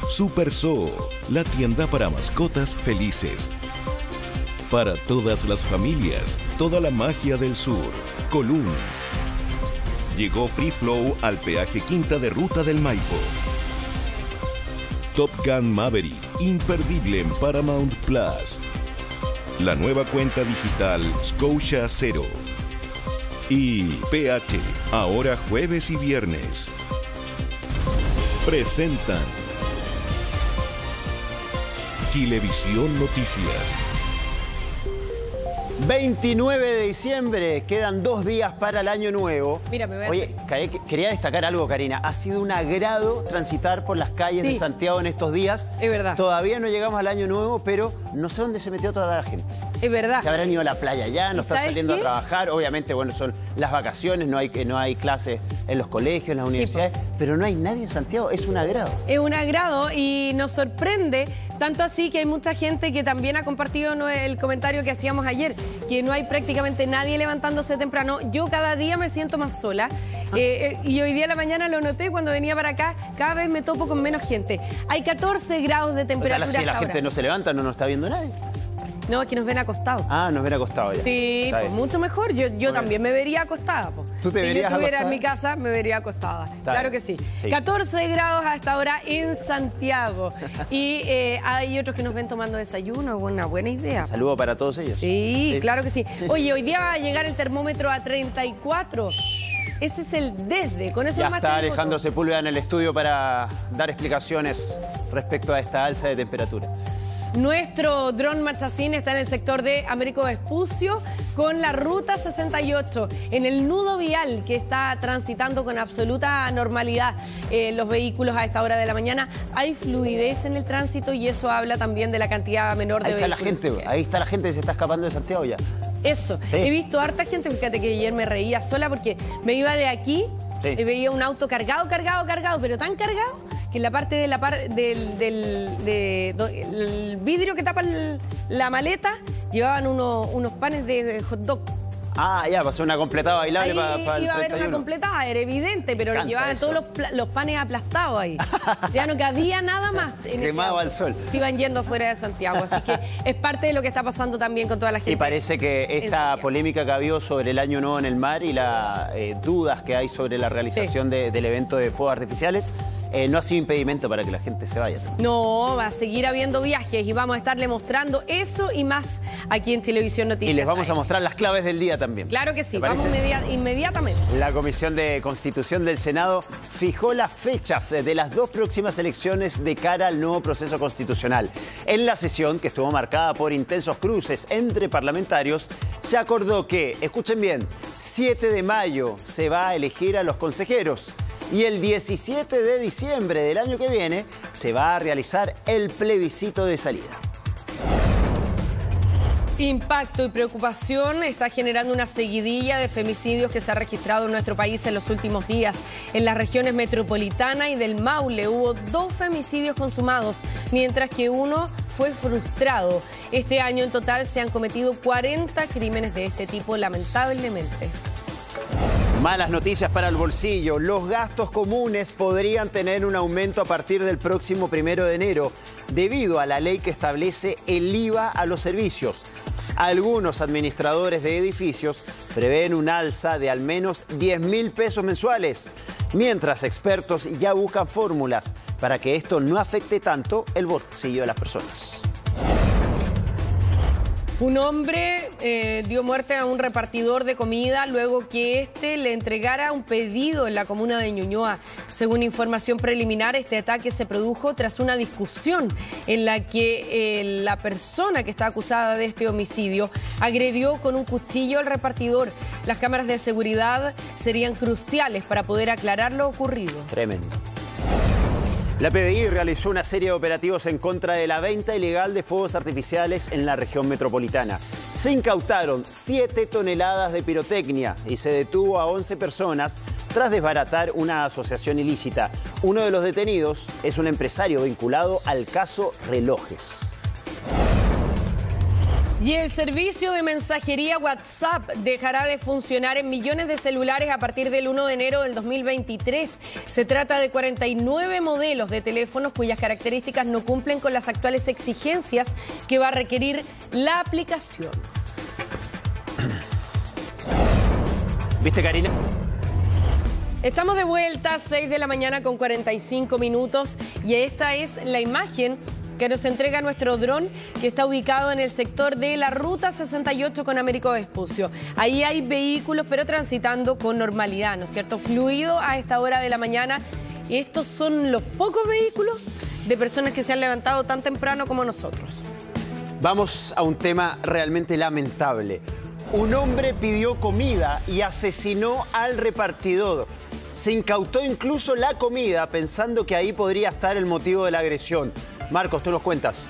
Super Zoo, la tienda para mascotas felices. Para todas las familias, toda la magia del sur. Column. Llegó Free Flow al peaje Quinta de Ruta del Maipo. Top Gun Maverick, imperdible en Paramount Plus. La nueva cuenta digital Scotia Zero. Y PH, ahora jueves y viernes. Presentan Chilevisión Noticias. 29 de diciembre, quedan 2 días para el año nuevo. Mira, me voy a Oye, quería destacar algo, Karina. Ha sido un agrado transitar por las calles de Santiago en estos días. Es verdad. Todavía no llegamos al año nuevo, pero no sé dónde se metió toda la gente. Es verdad. Se habrán ido a la playa ya, no están saliendo a trabajar. Obviamente, bueno, son las vacaciones, no hay clases en los colegios, en las universidades, pero no hay nadie en Santiago. Es un agrado. Es un agrado y nos sorprende, tanto así que hay mucha gente que también ha compartido el comentario que hacíamos ayer, que no hay prácticamente nadie levantándose temprano. Yo cada día me siento más sola y hoy día a la mañana lo noté cuando venía para acá, cada vez me topo con menos gente. Hay 14 grados de temperatura. O sea, si la gente no se levanta, no nos está viendo nadie. No, es que nos ven acostados. Ah, nos ven acostados ya. Sí, pues mucho mejor. Yo también me vería acostada. Pues. ¿Tú te verías Si yo estuviera acostada? en mi casa, me vería acostada. Está Claro bien. que sí. Sí. 14 grados hasta ahora en Santiago. Y hay otros que nos ven tomando desayuno. Una buena idea. Saludo para todos ellos. Sí, claro que sí. Oye, hoy día va a llegar el termómetro a 34. Ese es el desde. Con eso Ya más está te digo Alejandro todo. Sepúlveda en el estudio para dar explicaciones respecto a esta alza de temperatura. Nuestro dron Machacín está en el sector de Américo Vespucio con la ruta 68, en el nudo vial que está transitando con absoluta normalidad los vehículos a esta hora de la mañana. Hay fluidez en el tránsito y eso habla también de la cantidad menor de vehículos. Ahí está la gente que se está escapando de Santiago ya. Eso, Sí. he visto harta gente, fíjate que ayer me reía sola porque me iba de aquí y veía un auto cargado, pero tan cargado que en la parte de el vidrio que tapa la maleta llevaban unos panes de hot dog. Ah, ya, pasó una completada bailable Ahí para el iba a haber 31. una completada, era evidente, pero llevaban todos los panes aplastados ahí. Ya no cabía nada más. Quemado al sol. Se iban yendo fuera de Santiago, así que es parte de lo que está pasando también con toda la gente. Y parece que esta polémica que ha habido sobre el Año Nuevo en el mar y las dudas que hay sobre la realización del evento de fuegos artificiales no ha sido impedimento para que la gente se vaya. No, va a seguir habiendo viajes y vamos a estarle mostrando eso y más aquí en Chilevisión Noticias. Y les vamos a mostrar las claves del día también. Claro que sí, ¿Te parece? vamos inmediatamente. La Comisión de Constitución del Senado fijó la fecha de las 2 próximas elecciones de cara al nuevo proceso constitucional. En la sesión, que estuvo marcada por intensos cruces entre parlamentarios, se acordó que, escuchen bien, 7 de mayo se va a elegir a los consejeros y el 17 de diciembre del año que viene se va a realizar el plebiscito de salida. Impacto y preocupación está generando una seguidilla de femicidios que se ha registrado en nuestro país en los últimos días. En las regiones metropolitana y del Maule hubo 2 femicidios consumados, mientras que uno fue frustrado. Este año en total se han cometido 40 crímenes de este tipo, lamentablemente. Malas noticias para el bolsillo. Los gastos comunes podrían tener un aumento a partir del próximo 1 de enero, debido a la ley que establece el IVA a los servicios. Algunos administradores de edificios prevén un alza de al menos 10.000 pesos mensuales, mientras expertos ya buscan fórmulas para que esto no afecte tanto el bolsillo de las personas. Un hombre dio muerte a un repartidor de comida luego que éste le entregara un pedido en la comuna de Ñuñoa. Según información preliminar, este ataque se produjo tras una discusión en la que la persona que está acusada de este homicidio agredió con un cuchillo al repartidor. Las cámaras de seguridad serían cruciales para poder aclarar lo ocurrido. Tremendo. La PDI realizó una serie de operativos en contra de la venta ilegal de fuegos artificiales en la región metropolitana. Se incautaron 7 toneladas de pirotecnia y se detuvo a 11 personas tras desbaratar una asociación ilícita. Uno de los detenidos es un empresario vinculado al caso Relojes. Y el servicio de mensajería WhatsApp dejará de funcionar en millones de celulares a partir del 1 de enero del 2023. Se trata de 49 modelos de teléfonos cuyas características no cumplen con las actuales exigencias que va a requerir la aplicación. ¿Viste, Karina? Estamos de vuelta, 6 de la mañana con 45 minutos y esta es la imagen que nos entrega nuestro dron que está ubicado en el sector de la Ruta 68 con Américo Vespucio. Ahí hay vehículos pero transitando con normalidad, ¿no es cierto? Fluido a esta hora de la mañana. Y estos son los pocos vehículos de personas que se han levantado tan temprano como nosotros. Vamos a un tema realmente lamentable. Un hombre pidió comida y asesinó al repartidor. Se incautó incluso la comida pensando que ahí podría estar el motivo de la agresión. Marcos, tú nos cuentas.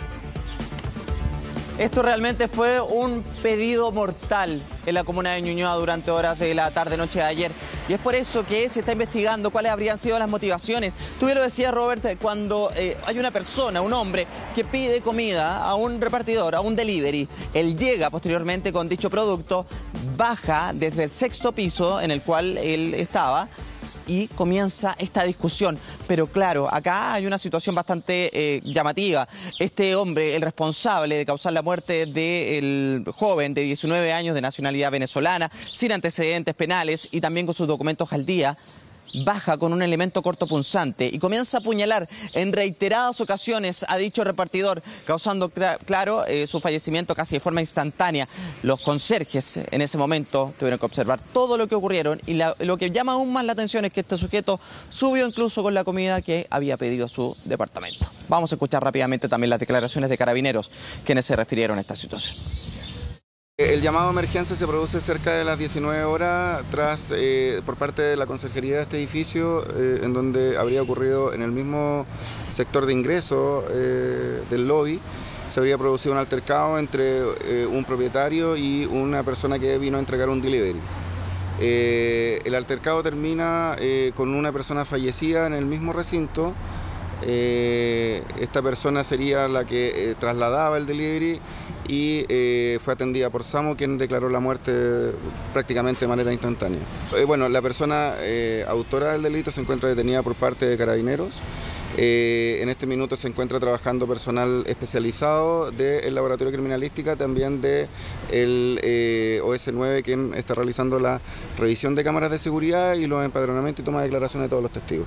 Esto realmente fue un pedido mortal en la comuna de Ñuñoa durante horas de la tarde-noche de ayer. Y es por eso que se está investigando cuáles habrían sido las motivaciones. Tú bien lo decías, Robert, cuando hay una persona, un hombre, que pide comida a un repartidor, a un delivery. Él llega posteriormente con dicho producto, baja desde el 6º piso en el cual él estaba, y comienza esta discusión. Pero claro, acá hay una situación bastante llamativa. Este hombre, el responsable de causar la muerte del joven de 19 años de nacionalidad venezolana, sin antecedentes penales y también con sus documentos al día, baja con un elemento cortopunzante y comienza a apuñalar en reiteradas ocasiones a dicho repartidor, causando, claro, su fallecimiento casi de forma instantánea. Los conserjes en ese momento tuvieron que observar todo lo que ocurrieron y lo que llama aún más la atención es que este sujeto subió incluso con la comida que había pedido su departamento. Vamos a escuchar rápidamente también las declaraciones de Carabineros, quienes se refirieron a esta situación. El llamado a emergencia se produce cerca de las 19 horas por parte de la conserjería de este edificio, en donde habría ocurrido en el mismo sector de ingreso del lobby, se habría producido un altercado entre un propietario y una persona que vino a entregar un delivery. El altercado termina con una persona fallecida en el mismo recinto. Esta persona sería la que trasladaba el delivery y fue atendida por Samo, quien declaró la muerte prácticamente de manera instantánea. Bueno, la persona autora del delito se encuentra detenida por parte de Carabineros. En este minuto se encuentra trabajando personal especializado del Laboratorio de Criminalística, también del OS9, quien está realizando la revisión de cámaras de seguridad y los empadronamientos y toma de declaraciones de todos los testigos.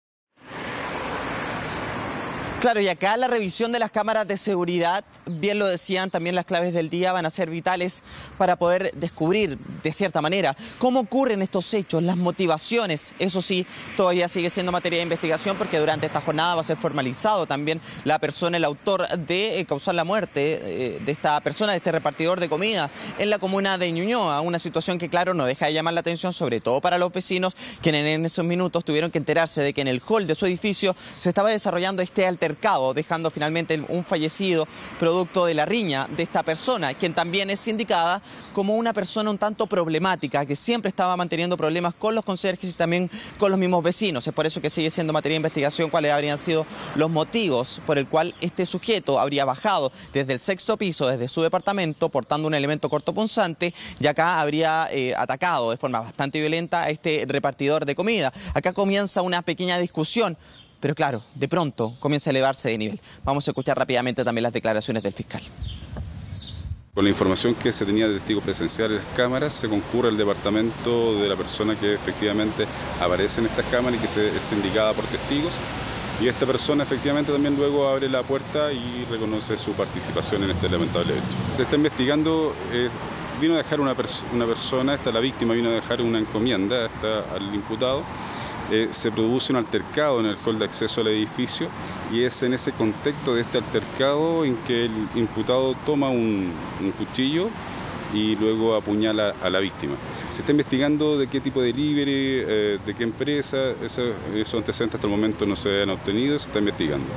Claro, y acá la revisión de las cámaras de seguridad, bien lo decían, también las claves del día van a ser vitales para poder descubrir, de cierta manera, cómo ocurren estos hechos, las motivaciones. Eso sí, todavía sigue siendo materia de investigación porque durante esta jornada va a ser formalizado también la persona, el autor de causar la muerte de esta persona, de este repartidor de comida en la comuna de Ñuñoa. Una situación que, claro, no deja de llamar la atención, sobre todo para los vecinos, quienes en esos minutos tuvieron que enterarse de que en el hall de su edificio se estaba desarrollando este altercado, dejando finalmente un fallecido producto de la riña de esta persona, quien también es indicada como una persona un tanto problemática, que siempre estaba manteniendo problemas con los conserjes y también con los mismos vecinos. Es por eso que sigue siendo materia de investigación cuáles habrían sido los motivos por el cual este sujeto habría bajado desde el 6º piso, desde su departamento, portando un elemento cortopunzante, y acá habría atacado de forma bastante violenta a este repartidor de comida. Acá comienza una pequeña discusión, pero claro, de pronto comienza a elevarse de nivel. Vamos a escuchar rápidamente también las declaraciones del fiscal. Con la información que se tenía de testigos presenciales en las cámaras, se concurre al departamento de la persona que efectivamente aparece en estas cámaras y que es indicada por testigos. Y esta persona efectivamente también luego abre la puerta y reconoce su participación en este lamentable hecho. Se está investigando, vino a dejar una persona, la víctima vino a dejar una encomienda al imputado. Se produce un altercado en el hall de acceso al edificio y es en ese contexto de este altercado en que el imputado toma un cuchillo y luego apuñala a la víctima. Se está investigando de qué tipo de delivery, de qué empresa, esos antecedentes hasta el momento no se han obtenido, se está investigando.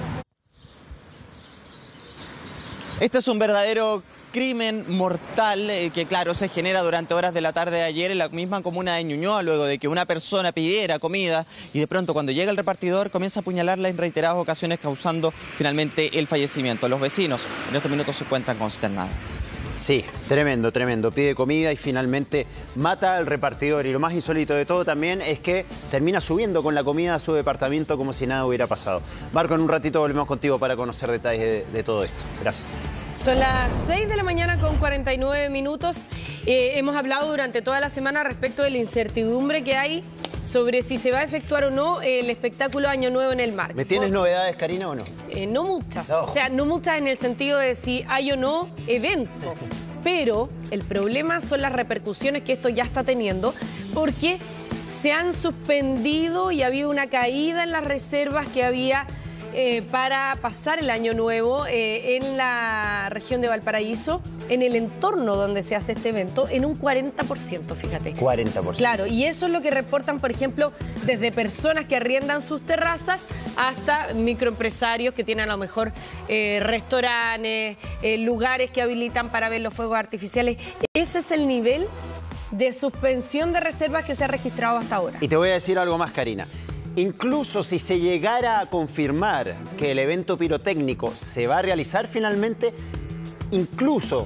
Este es un verdadero crimen mortal que, claro, se genera durante horas de la tarde de ayer en la misma comuna de Ñuñoa, luego de que una persona pidiera comida y de pronto cuando llega el repartidor comienza a apuñalarla en reiteradas ocasiones, causando finalmente el fallecimiento. Los vecinos en estos minutos se encuentran consternados. Sí, tremendo, tremendo. Pide comida y finalmente mata al repartidor. Y lo más insólito de todo también es que termina subiendo con la comida a su departamento como si nada hubiera pasado. Marco, en un ratito volvemos contigo para conocer detalles de todo esto. Gracias. Son las 6 de la mañana con 49 minutos. Hemos hablado durante toda la semana respecto de la incertidumbre que hay sobre si se va a efectuar o no el espectáculo Año Nuevo en el Mar. ¿Me tienes novedades, Karina, o no? No muchas. No. O sea, no muchas en el sentido de si hay o no evento. Pero el problema son las repercusiones que esto ya está teniendo, porque se han suspendido y ha habido una caída en las reservas que había para pasar el Año Nuevo en la región de Valparaíso, en el entorno donde se hace este evento, en un 40%, fíjate. 40%. Claro, y eso es lo que reportan, por ejemplo, desde personas que arriendan sus terrazas hasta microempresarios que tienen a lo mejor restaurantes, lugares que habilitan para ver los fuegos artificiales. Ese es el nivel de suspensión de reservas que se ha registrado hasta ahora. Y te voy a decir algo más, Karina. Incluso si se llegara a confirmar que el evento pirotécnico se va a realizar finalmente, incluso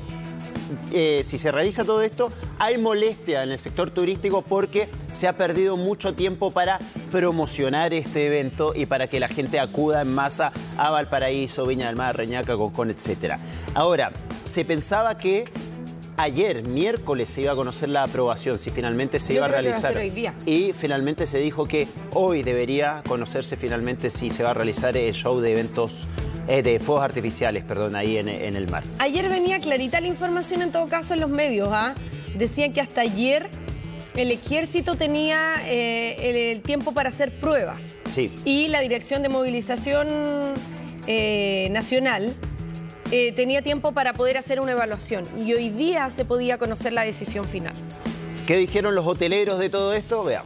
si se realiza todo esto, hay molestia en el sector turístico porque se ha perdido mucho tiempo para promocionar este evento y para que la gente acuda en masa a Valparaíso, Viña del Mar, Reñaca, Concón, etc. Ahora, se pensaba que ayer, miércoles, se iba a conocer la aprobación, si finalmente se iba a realizar. Hoy día. Y finalmente se dijo que hoy debería conocerse finalmente si se va a realizar el show de eventos, de fuegos artificiales, perdón, ahí en el mar. Ayer venía clarita la información en todo caso en los medios, ¿ah? Decían que hasta ayer el ejército tenía el tiempo para hacer pruebas. Sí. Y la Dirección de Movilización Nacional tenía tiempo para poder hacer una evaluación y hoy día se podía conocer la decisión final. ¿Qué dijeron los hoteleros de todo esto? Veamos.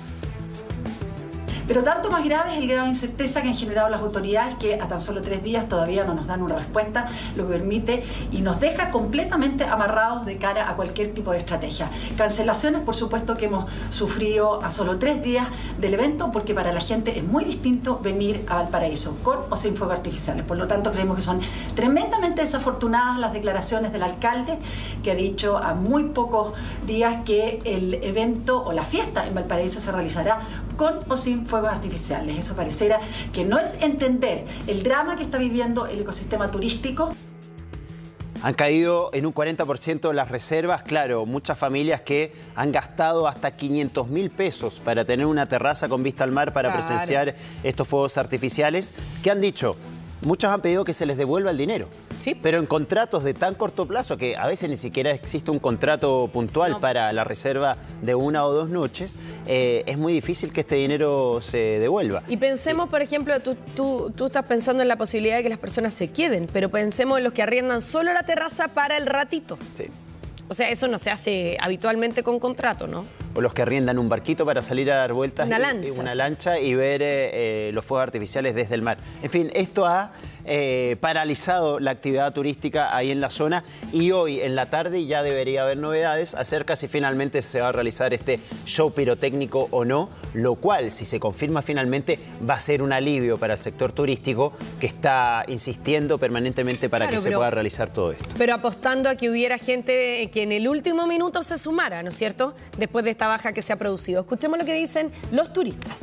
Pero tanto más grave es el grado de incerteza que han generado las autoridades, que a tan solo 3 días todavía no nos dan una respuesta, lo que permite y nos deja completamente amarrados de cara a cualquier tipo de estrategia. Cancelaciones, por supuesto, que hemos sufrido a solo 3 días del evento, porque para la gente es muy distinto venir a Valparaíso, con o sin fuegos artificiales. Por lo tanto, creemos que son tremendamente desafortunadas las declaraciones del alcalde, que ha dicho a muy pocos días que el evento o la fiesta en Valparaíso se realizará con o sin fuegos artificiales. Eso pareciera que no es entender el drama que está viviendo el ecosistema turístico. Han caído en un 40% las reservas, claro, muchas familias que han gastado hasta 500.000 pesos para tener una terraza con vista al mar para presenciar estos fuegos artificiales, que han dicho, muchos han pedido que se les devuelva el dinero. Sí. Pero en contratos de tan corto plazo, que a veces ni siquiera existe un contrato puntual para la reserva de 1 o 2 noches, es muy difícil que este dinero se devuelva. Y pensemos, por ejemplo, tú estás pensando en la posibilidad de que las personas se queden, pero pensemos en los que arriendan solo la terraza para el ratito. Sí. O sea, eso no se hace habitualmente con contrato, ¿no? O los que arriendan un barquito para salir a dar vueltas. Una lancha y ver los fuegos artificiales desde el mar. En fin, esto ha paralizado la actividad turística ahí en la zona y hoy en la tarde ya debería haber novedades acerca si finalmente se va a realizar este show pirotécnico o no, lo cual, si se confirma finalmente, va a ser un alivio para el sector turístico que está insistiendo permanentemente para que se pueda realizar todo esto. Pero apostando a que hubiera gente que en el último minuto se sumara, ¿no es cierto?, después de esta baja que se ha producido. Escuchemos lo que dicen los turistas.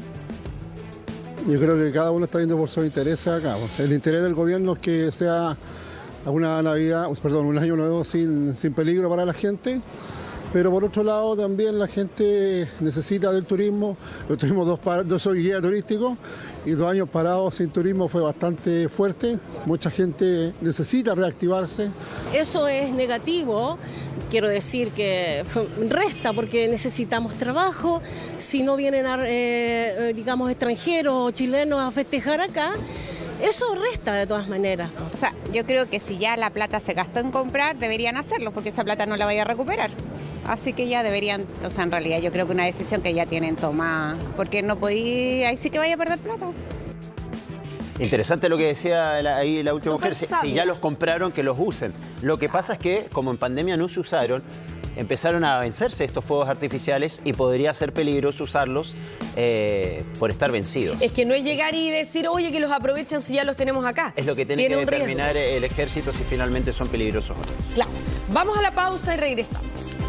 Yo creo que cada uno está viendo por sus intereses acá. El interés del gobierno es que sea una Navidad, perdón, un año nuevo sin peligro para la gente. Pero por otro lado también la gente necesita del turismo. Yo tuvimos yo soy guía turístico y 2 años parados sin turismo fue bastante fuerte. Mucha gente necesita reactivarse. Eso es negativo. Quiero decir que resta porque necesitamos trabajo. Si no vienen, digamos, extranjeros o chilenos a festejar acá, eso resta de todas maneras. O sea, yo creo que si ya la plata se gastó en comprar, deberían hacerlo porque esa plata no la vaya a recuperar. Así que ya deberían, o sea, en realidad yo creo que una decisión que ya tienen tomada, porque no podía, ahí sí que vaya a perder plata. Interesante lo que decía ahí la última mujer, si ya los compraron, que los usen. Lo que pasa es que, como en pandemia no se usaron, empezaron a vencerse estos fuegos artificiales y podría ser peligroso usarlos por estar vencidos. Es que no es llegar y decir, oye, que los aprovechen si ya los tenemos acá. Es lo que tiene que determinar el ejército si finalmente son peligrosos o no. Claro. Vamos a la pausa y regresamos.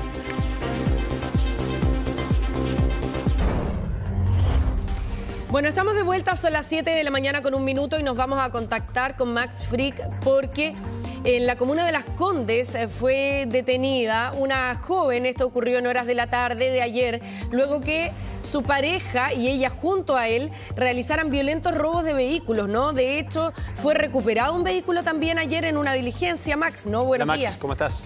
Bueno, estamos de vuelta, son las 7 de la mañana con 1 minuto y nos vamos a contactar con Max Frick porque en la comuna de Las Condes fue detenida una joven. Esto ocurrió en horas de la tarde de ayer, luego que su pareja y ella junto a él realizaran violentos robos de vehículos, ¿no? De hecho, fue recuperado un vehículo también ayer en una diligencia. Max, ¿no? Buenos días. Max, ¿cómo estás?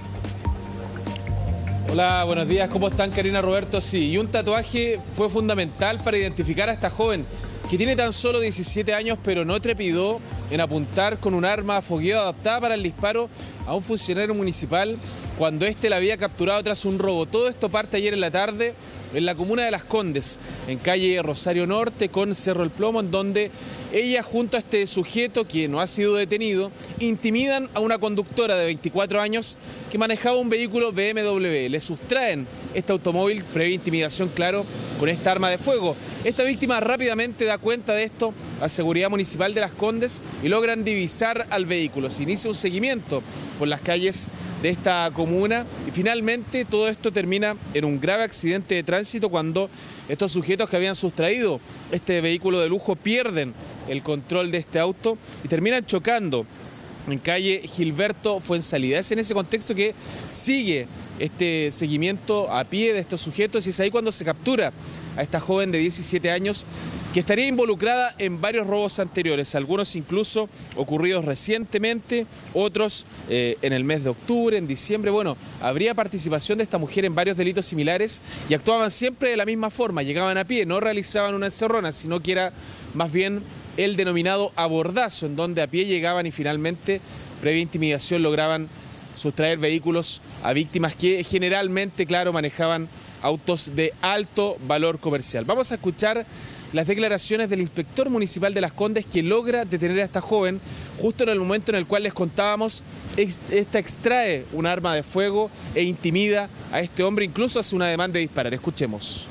Hola, buenos días. ¿Cómo están, Karina, Roberto? Sí, y un tatuaje fue fundamental para identificar a esta joven que tiene tan solo 17 años, pero no trepidó en apuntar con un arma a fogueo adaptada para el disparo a un funcionario municipal cuando éste la había capturado tras un robo. Todo esto parte ayer en la tarde en la comuna de Las Condes, en calle Rosario Norte con Cerro El Plomo, en donde ella junto a este sujeto que no ha sido detenido intimidan a una conductora de 24 años que manejaba un vehículo BMW. Le sustraen este automóvil, previa intimidación, claro, con esta arma de fuego. Esta víctima rápidamente da cuenta de esto a Seguridad Municipal de Las Condes y logran divisar al vehículo. Se inicia un seguimiento por las calles de esta comuna y finalmente todo esto termina en un grave accidente de tránsito cuando estos sujetos que habían sustraído este vehículo de lujo pierden el control de este auto y terminan chocando en calle Gilberto Fuensalida. Es en ese contexto que sigue este seguimiento a pie de estos sujetos y es ahí cuando se captura a esta joven de 17 años que estaría involucrada en varios robos anteriores, algunos incluso ocurridos recientemente, otros en el mes de octubre, en diciembre. Bueno, habría participación de esta mujer en varios delitos similares y actuaban siempre de la misma forma, llegaban a pie, no realizaban una encerrona, sino que era más bien el denominado abordazo, en donde a pie llegaban y finalmente, previa intimidación, lograban sustraer vehículos a víctimas que generalmente, claro, manejaban autos de alto valor comercial. Vamos a escuchar las declaraciones del inspector municipal de Las Condes que logra detener a esta joven justo en el momento en el cual les contábamos, esta extrae un arma de fuego e intimida a este hombre, incluso hace una demanda de disparar. Escuchemos.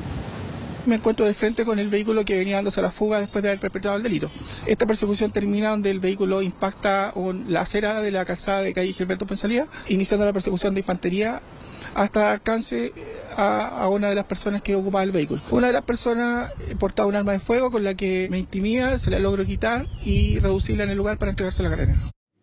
Me encuentro de frente con el vehículo que venía dándose a la fuga después de haber perpetrado el delito. Esta persecución termina donde el vehículo impacta la acera de la calzada de calle Gilberto Fuensalida, iniciando la persecución de infantería hasta alcance a una de las personas que ocupaba el vehículo. Una de las personas portaba un arma de fuego con la que me intimida, se la logro quitar y reducirla en el lugar para entregarse a la carrera.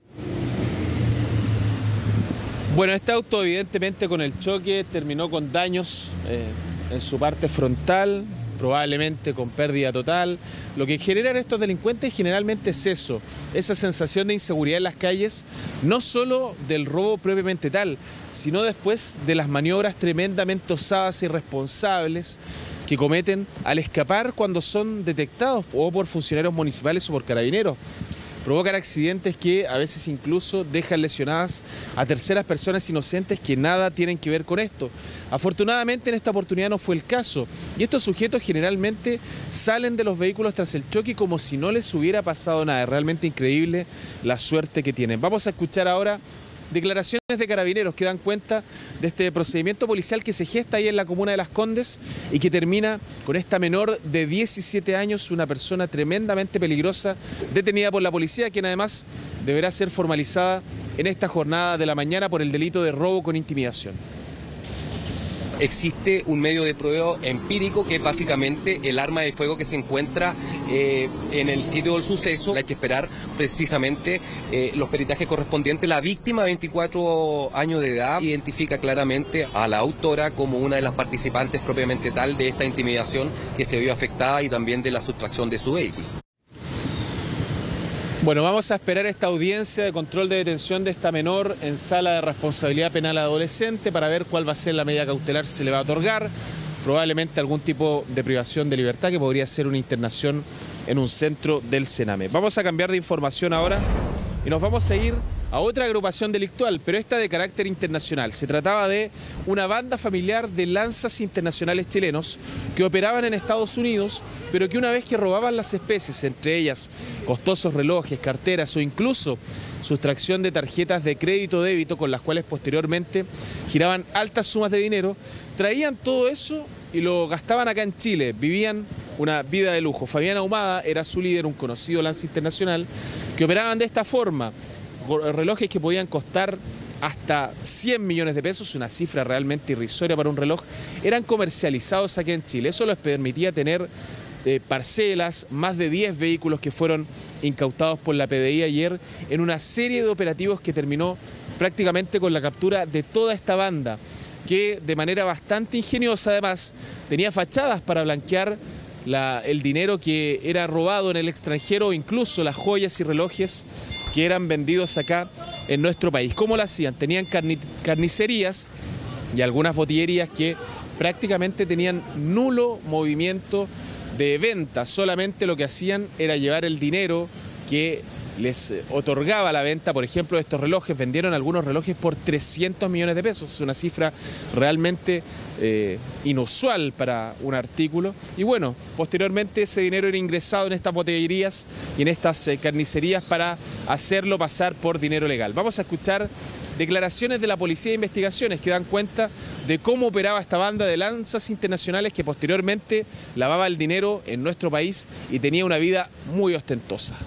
Bueno, este auto evidentemente con el choque terminó con daños en su parte frontal, probablemente con pérdida total. Lo que generan estos delincuentes generalmente es eso, esa sensación de inseguridad en las calles, no solo del robo propiamente tal, sino después de las maniobras tremendamente osadas e irresponsables que cometen al escapar cuando son detectados o por funcionarios municipales o por carabineros. Provocan accidentes que a veces incluso dejan lesionadas a terceras personas inocentes que nada tienen que ver con esto. Afortunadamente en esta oportunidad no fue el caso y estos sujetos generalmente salen de los vehículos tras el choque como si no les hubiera pasado nada. Es realmente increíble la suerte que tienen. Vamos a escuchar ahora declaraciones de carabineros que dan cuenta de este procedimiento policial que se gesta ahí en la comuna de Las Condes y que termina con esta menor de 17 años, una persona tremendamente peligrosa, detenida por la policía, quien además deberá ser formalizada en esta jornada de la mañana por el delito de robo con intimidación. Existe un medio de prueba empírico que es básicamente el arma de fuego que se encuentra en el sitio del suceso. Hay que esperar precisamente los peritajes correspondientes. La víctima, 24 años de edad, identifica claramente a la autora como una de las participantes propiamente tal de esta intimidación que se vio afectada y también de la sustracción de su vehículo. Bueno, vamos a esperar esta audiencia de control de detención de esta menor en sala de responsabilidad penal adolescente para ver cuál va a ser la medida cautelar que se le va a otorgar. Probablemente algún tipo de privación de libertad que podría ser una internación en un centro del Sename. Vamos a cambiar de información ahora y nos vamos a ir a otra agrupación delictual, pero esta de carácter internacional. Se trataba de una banda familiar de lanzas internacionales chilenos que operaban en Estados Unidos, pero que una vez que robaban las especies, entre ellas costosos relojes, carteras o incluso sustracción de tarjetas de crédito o débito con las cuales posteriormente giraban altas sumas de dinero, traían todo eso y lo gastaban acá en Chile, vivían una vida de lujo. Fabián Ahumada era su líder, un conocido lanza internacional, que operaban de esta forma. Relojes que podían costar hasta 100 millones de pesos, una cifra realmente irrisoria para un reloj, eran comercializados aquí en Chile. Eso les permitía tener parcelas, más de 10 vehículos que fueron incautados por la PDI ayer en una serie de operativos que terminó prácticamente con la captura de toda esta banda, que de manera bastante ingeniosa además tenía fachadas para blanquear el dinero que era robado en el extranjero, incluso las joyas y relojes que eran vendidos acá en nuestro país. ¿Cómo lo hacían? Tenían carnicerías y algunas botillerías que prácticamente tenían nulo movimiento de venta. Solamente lo que hacían era llevar el dinero que les otorgaba la venta. Por ejemplo, estos relojes, vendieron algunos relojes por 300 millones de pesos, es una cifra realmente inusual para un artículo. Y bueno, posteriormente ese dinero era ingresado en estas botillerías y en estas carnicerías para hacerlo pasar por dinero legal. Vamos a escuchar declaraciones de la Policía de Investigaciones que dan cuenta de cómo operaba esta banda de lanzas internacionales que posteriormente lavaba el dinero en nuestro país y tenía una vida muy ostentosa.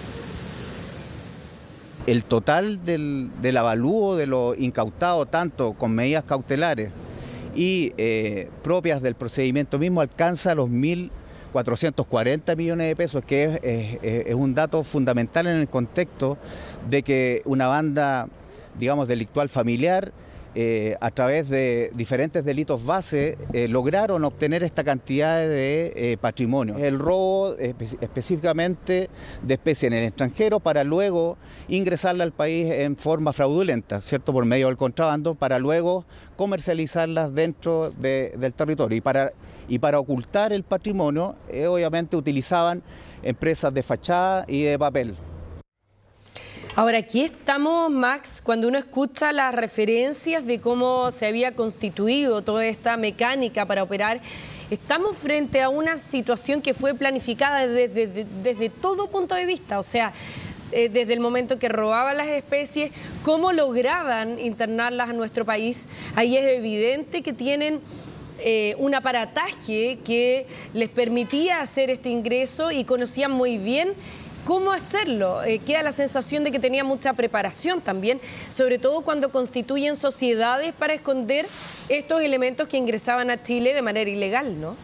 El total del avalúo de lo incautado, tanto con medidas cautelares y propias del procedimiento mismo, alcanza los 1.440 millones de pesos, que es un dato fundamental en el contexto de que una banda, digamos, delictual familiar, a través de diferentes delitos base, lograron obtener esta cantidad de patrimonio. El robo específicamente de especies en el extranjero para luego ingresarla al país en forma fraudulenta, ¿cierto?, por medio del contrabando, para luego comercializarlas dentro del territorio. Y para ocultar el patrimonio, obviamente utilizaban empresas de fachada y de papel. Ahora, aquí estamos, Max, cuando uno escucha las referencias de cómo se había constituido toda esta mecánica para operar, estamos frente a una situación que fue planificada desde todo punto de vista, o sea, desde el momento que robaban las especies, cómo lograban internarlas a nuestro país. Ahí es evidente que tienen un aparataje que les permitía hacer este ingreso y conocían muy bien cómo hacerlo. Queda la sensación de que tenía mucha preparación también, sobre todo cuando constituyen sociedades para esconder estos elementos que ingresaban a Chile de manera ilegal, ¿no?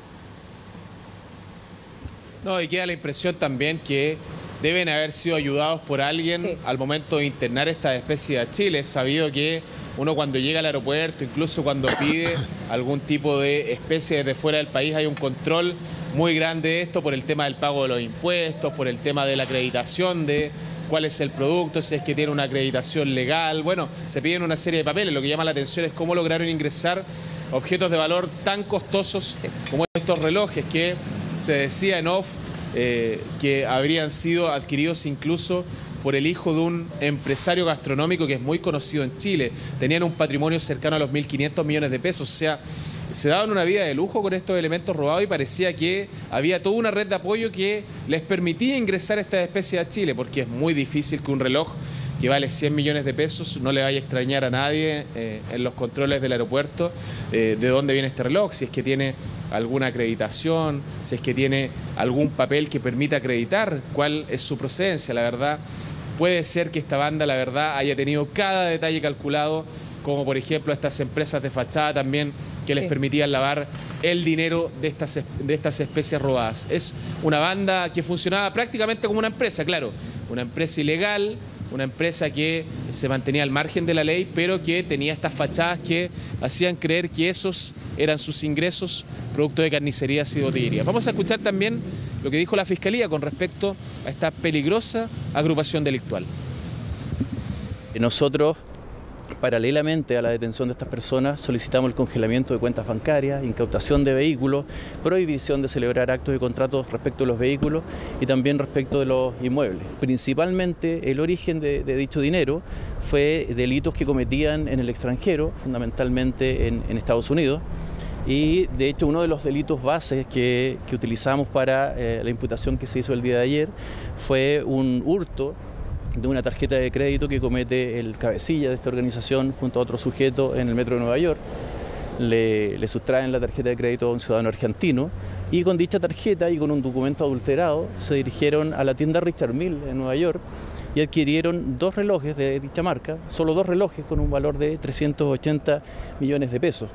No, y queda la impresión también que deben haber sido ayudados por alguien al momento de internar esta especie a Chile. Es sabido que uno cuando llega al aeropuerto, incluso cuando pide algún tipo de especie desde fuera del país, hay un control muy grande de esto por el tema del pago de los impuestos, por el tema de la acreditación de cuál es el producto, si es que tiene una acreditación legal. Bueno, se piden una serie de papeles. Lo que llama la atención es cómo lograron ingresar objetos de valor tan costosos como estos relojes que se decía en off que habrían sido adquiridos incluso por el hijo de un empresario gastronómico que es muy conocido en Chile. Tenían un patrimonio cercano a los 1.500 millones de pesos, o sea, se daban una vida de lujo con estos elementos robados y parecía que había toda una red de apoyo que les permitía ingresar estas especies a Chile, porque es muy difícil que un reloj que vale 100 millones de pesos no le vaya a extrañar a nadie en los controles del aeropuerto de dónde viene este reloj, si es que tiene alguna acreditación, si es que tiene algún papel que permita acreditar cuál es su procedencia. La verdad, puede ser que esta banda, la verdad, haya tenido cada detalle calculado, como por ejemplo estas empresas de fachada también que les permitían lavar el dinero de estas especies robadas. Es una banda que funcionaba prácticamente como una empresa, claro, una empresa ilegal, una empresa que se mantenía al margen de la ley, pero que tenía estas fachadas que hacían creer que esos eran sus ingresos producto de carnicerías y botillerías. Vamos a escuchar también lo que dijo la Fiscalía con respecto a esta peligrosa agrupación delictual. Nosotros Paralelamente a la detención de estas personas, solicitamos el congelamiento de cuentas bancarias, incautación de vehículos, prohibición de celebrar actos y contratos respecto de los vehículos y también respecto de los inmuebles. Principalmente el origen de dicho dinero fue delitos que cometían en el extranjero, fundamentalmente en Estados Unidos. Y de hecho uno de los delitos bases que utilizamos para la imputación que se hizo el día de ayer fue un hurto de una tarjeta de crédito que comete el cabecilla de esta organización junto a otro sujeto en el metro de Nueva York. Le sustraen la tarjeta de crédito a un ciudadano argentino y con dicha tarjeta y con un documento adulterado se dirigieron a la tienda Richard Mille en Nueva York y adquirieron 2 relojes de dicha marca, solo 2 relojes con un valor de 380 millones de pesos.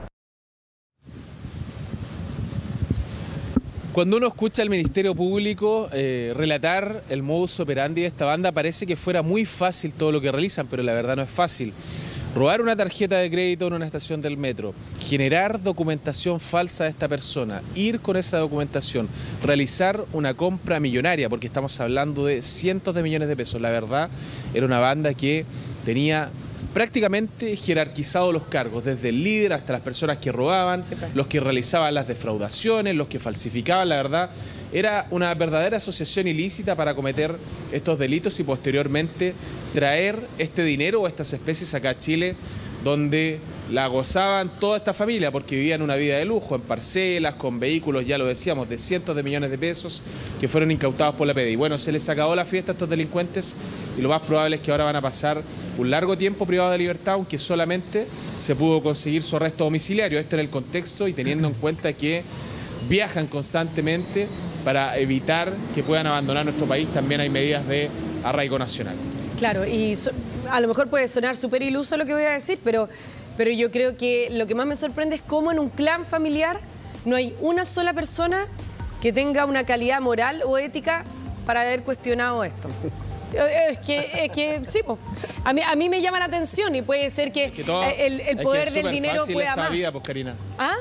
Cuando uno escucha al Ministerio Público relatar el modus operandi de esta banda, parece que fuera muy fácil todo lo que realizan, pero la verdad no es fácil. Robar una tarjeta de crédito en una estación del metro, generar documentación falsa de esta persona, ir con esa documentación, realizar una compra millonaria, porque estamos hablando de cientos de millones de pesos. La verdad, era una banda que tenía prácticamente jerarquizado los cargos, desde el líder hasta las personas que robaban, los que realizaban las defraudaciones, los que falsificaban. La verdad, era una verdadera asociación ilícita para cometer estos delitos y posteriormente traer este dinero o estas especies acá a Chile, donde la gozaban toda esta familia porque vivían una vida de lujo, en parcelas, con vehículos, ya lo decíamos, de cientos de millones de pesos que fueron incautados por la PDI. Bueno, se les acabó la fiesta a estos delincuentes y lo más probable es que ahora van a pasar un largo tiempo privado de libertad, aunque solamente se pudo conseguir su arresto domiciliario. Esto en el contexto y teniendo en cuenta que viajan constantemente para evitar que puedan abandonar nuestro país. También hay medidas de arraigo nacional. Claro, y a lo mejor puede sonar súper iluso lo que voy a decir, pero yo creo que lo que más me sorprende es cómo en un clan familiar no hay una sola persona que tenga una calidad moral o ética para haber cuestionado esto. Es que sí, po. A mí me llama la atención y puede ser que el poder del dinero pueda más. Vida, pues, Karina. ¿Ah?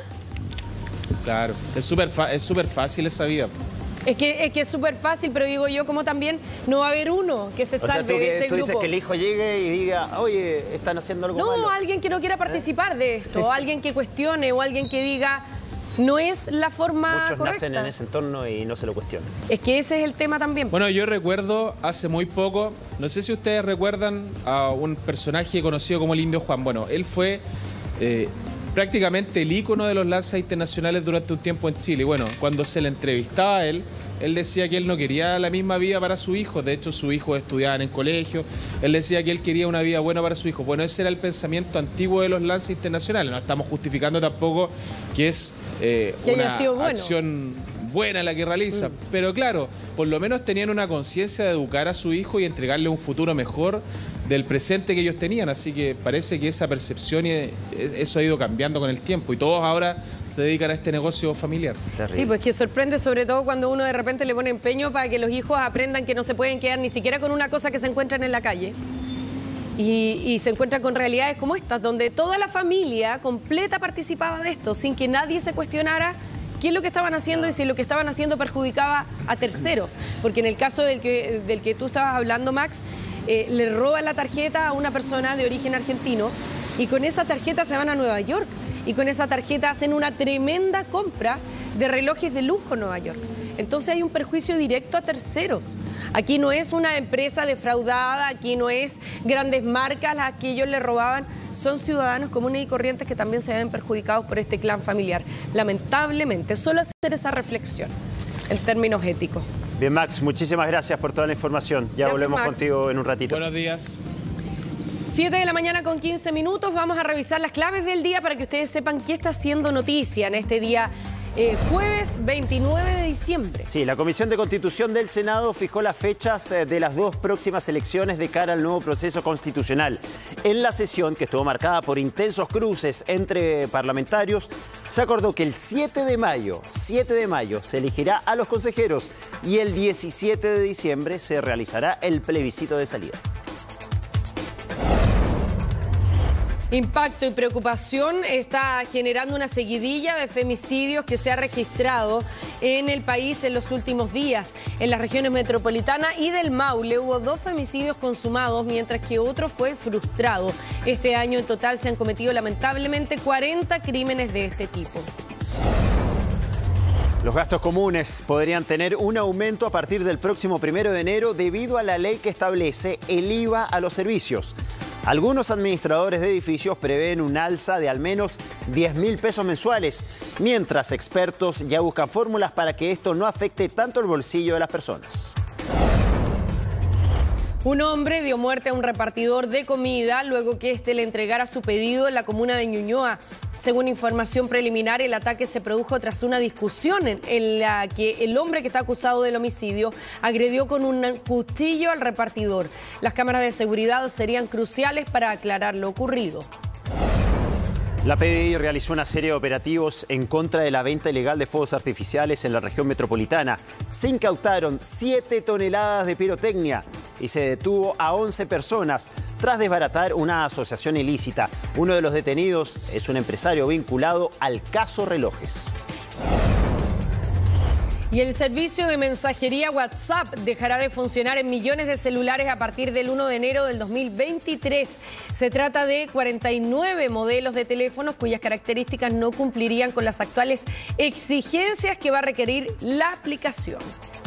Claro, es súper fácil esa vida. Es que es súper fácil, pero digo yo, como también no va a haber uno que se salve de ese grupo. Tú dices que el hijo llegue y diga, oye, están haciendo algo malo. No, alguien que no quiera participar de esto, alguien que cuestione o alguien que diga, no es la forma correcta. Muchos nacen en ese entorno y no se lo cuestionan. Es que ese es el tema también. Bueno, yo recuerdo hace muy poco, no sé si ustedes recuerdan a un personaje conocido como el Indio Juan. Bueno, él fue prácticamente el ícono de los lanzas internacionales durante un tiempo en Chile. Bueno, cuando se le entrevistaba a él decía que él no quería la misma vida para su hijo. De hecho, sus hijos estudiaban en colegio. Él decía que él quería una vida buena para su hijo. Bueno, ese era el pensamiento antiguo de los lanzas internacionales. No estamos justificando tampoco que es una acción buena la que realiza. Pero claro, por lo menos tenían una conciencia de educar a su hijo y entregarle un futuro mejor del presente que ellos tenían. Así que parece que esa percepción y eso ha ido cambiando con el tiempo y todos ahora se dedican a este negocio familiar. Sí, pues que sorprende sobre todo cuando uno de repente le pone empeño para que los hijos aprendan que no se pueden quedar ni siquiera con una cosa que se encuentran en la calle y se encuentran con realidades como estas, donde toda la familia completa participaba de esto sin que nadie se cuestionara qué es lo que estaban haciendo y si lo que estaban haciendo perjudicaba a terceros. Porque en el caso del que tú estabas hablando, Max, le roban la tarjeta a una persona de origen argentino y con esa tarjeta se van a Nueva York y con esa tarjeta hacen una tremenda compra de relojes de lujo en Nueva York. Entonces hay un perjuicio directo a terceros. Aquí no es una empresa defraudada, aquí no es grandes marcas las que ellos le robaban, son ciudadanos comunes y corrientes que también se ven perjudicados por este clan familiar. Lamentablemente, solo hacer esa reflexión en términos éticos. Bien, Max, muchísimas gracias por toda la información. Ya Gracias, volvemos Max. contigo en un ratito. Buenos días. 7 de la mañana con 15 minutos. Vamos a revisar las claves del día para que ustedes sepan qué está haciendo noticia en este día jueves 29 de diciembre. Sí, la Comisión de Constitución del Senado fijó las fechas de las 2 próximas elecciones de cara al nuevo proceso constitucional. En la sesión, que estuvo marcada por intensos cruces entre parlamentarios, se acordó que el 7 de mayo se elegirá a los consejeros y el 17 de diciembre se realizará el plebiscito de salida. Impacto y preocupación está generando una seguidilla de femicidios que se ha registrado en el país en los últimos días. En las regiones metropolitana y del Maule hubo 2 femicidios consumados, mientras que otro fue frustrado. Este año en total se han cometido lamentablemente 40 crímenes de este tipo. Los gastos comunes podrían tener un aumento a partir del próximo 1 de enero debido a la ley que establece el IVA a los servicios. Algunos administradores de edificios prevén un alza de al menos 10.000 pesos mensuales, mientras expertos ya buscan fórmulas para que esto no afecte tanto el bolsillo de las personas. Un hombre dio muerte a un repartidor de comida luego que éste le entregara su pedido en la comuna de Ñuñoa. Según información preliminar, el ataque se produjo tras una discusión en la que el hombre que está acusado del homicidio agredió con un cuchillo al repartidor. Las cámaras de seguridad serían cruciales para aclarar lo ocurrido. La PDI realizó una serie de operativos en contra de la venta ilegal de fuegos artificiales en la región metropolitana. Se incautaron 7 toneladas de pirotecnia y se detuvo a 11 personas tras desbaratar una asociación ilícita. Uno de los detenidos es un empresario vinculado al caso Relojes. Y el servicio de mensajería WhatsApp dejará de funcionar en millones de celulares a partir del 1 de enero del 2023. Se trata de 49 modelos de teléfonos cuyas características no cumplirían con las actuales exigencias que va a requerir la aplicación.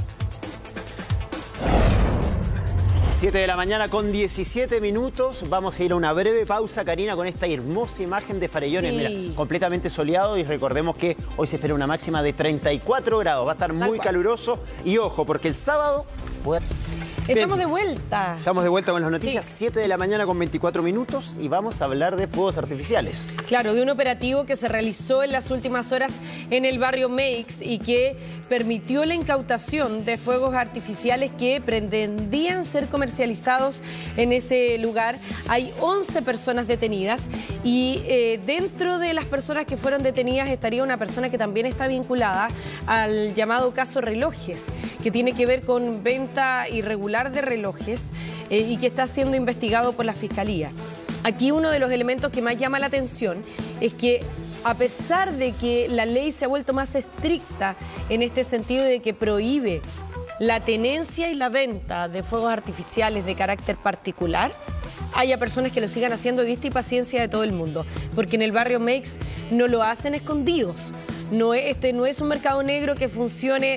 7 de la mañana con 17 minutos. Vamos a ir a una breve pausa, Karina, con esta hermosa imagen de Farellones. Sí. Mira, completamente soleado, y recordemos que hoy se espera una máxima de 34 grados. Va a estar muy caluroso y ojo, porque el sábado... Estamos de vuelta. Estamos de vuelta con las noticias, sí. 7 de la mañana con 24 minutos y vamos a hablar de fuegos artificiales. Claro, de un operativo que se realizó en las últimas horas en el barrio Meix y que permitió la incautación de fuegos artificiales que pretendían ser comercializados en ese lugar. Hay 11 personas detenidas y dentro de las personas que fueron detenidas estaría una persona que también está vinculada al llamado caso Relojes, que tiene que ver con venta irregular de relojes y que está siendo investigado por la Fiscalía. Aquí uno de los elementos que más llama la atención es que a pesar de que la ley se ha vuelto más estricta en este sentido de que prohíbe la tenencia y la venta de fuegos artificiales de carácter particular, haya personas que lo sigan haciendo a vista y paciencia de todo el mundo, porque en el barrio Meix no lo hacen escondidos. No es un mercado negro que funcione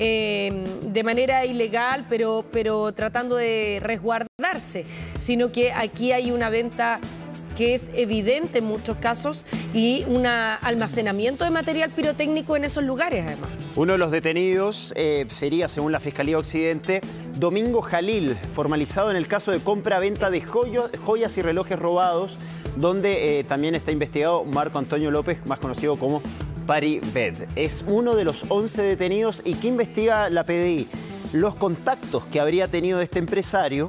de manera ilegal, pero tratando de resguardarse, sino que aquí hay una venta que es evidente en muchos casos y un almacenamiento de material pirotécnico en esos lugares, además. Uno de los detenidos sería, según la Fiscalía Occidente, Domingo Jalil, formalizado en el caso de compra-venta de joyas y relojes robados, donde también está investigado Marco Antonio López, más conocido como Paribed. Es uno de los 11 detenidos y que investiga la PDI. Los contactos que habría tenido este empresario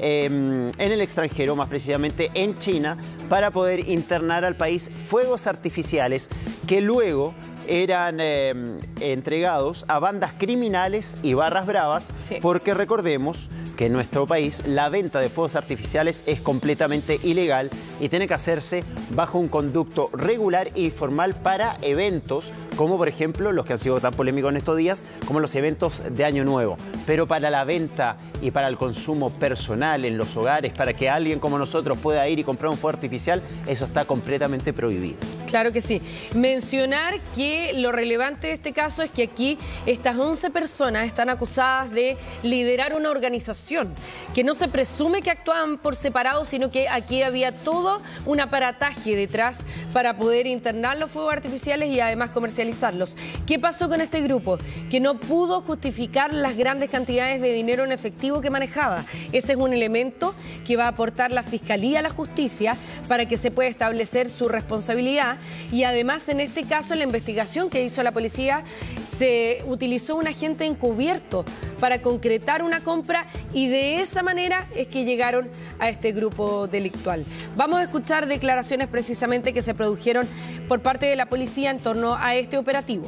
en el extranjero, más precisamente en China, para poder internar al país fuegos artificiales que luego eran entregados a bandas criminales y barras bravas, sí. Porque recordemos que en nuestro país la venta de fuegos artificiales es completamente ilegal y tiene que hacerse bajo un conducto regular y formal para eventos, como por ejemplo los que han sido tan polémicos en estos días, como los eventos de Año Nuevo. Pero para la venta y para el consumo personal en los hogares, para que alguien como nosotros pueda ir y comprar un fuego artificial, eso está completamente prohibido. Claro que sí. Mencionar que lo relevante de este caso es que aquí estas 11 personas están acusadas de liderar una organización, que no se presume que actuaban por separado, sino que aquí había todo un aparataje detrás para poder internar los fuegos artificiales y además comercializarlos. ¿Qué pasó con este grupo? Que no pudo justificar las grandes cantidades de dinero en efectivo que manejaba. Ese es un elemento que va a aportar la Fiscalía a la Justicia para que se pueda establecer su responsabilidad. Y además, en este caso, en la investigación que hizo la policía, se utilizó un agente encubierto para concretar una compra y de esa manera es que llegaron a este grupo delictual. Vamos a escuchar declaraciones precisamente que se produjeron por parte de la policía en torno a este operativo.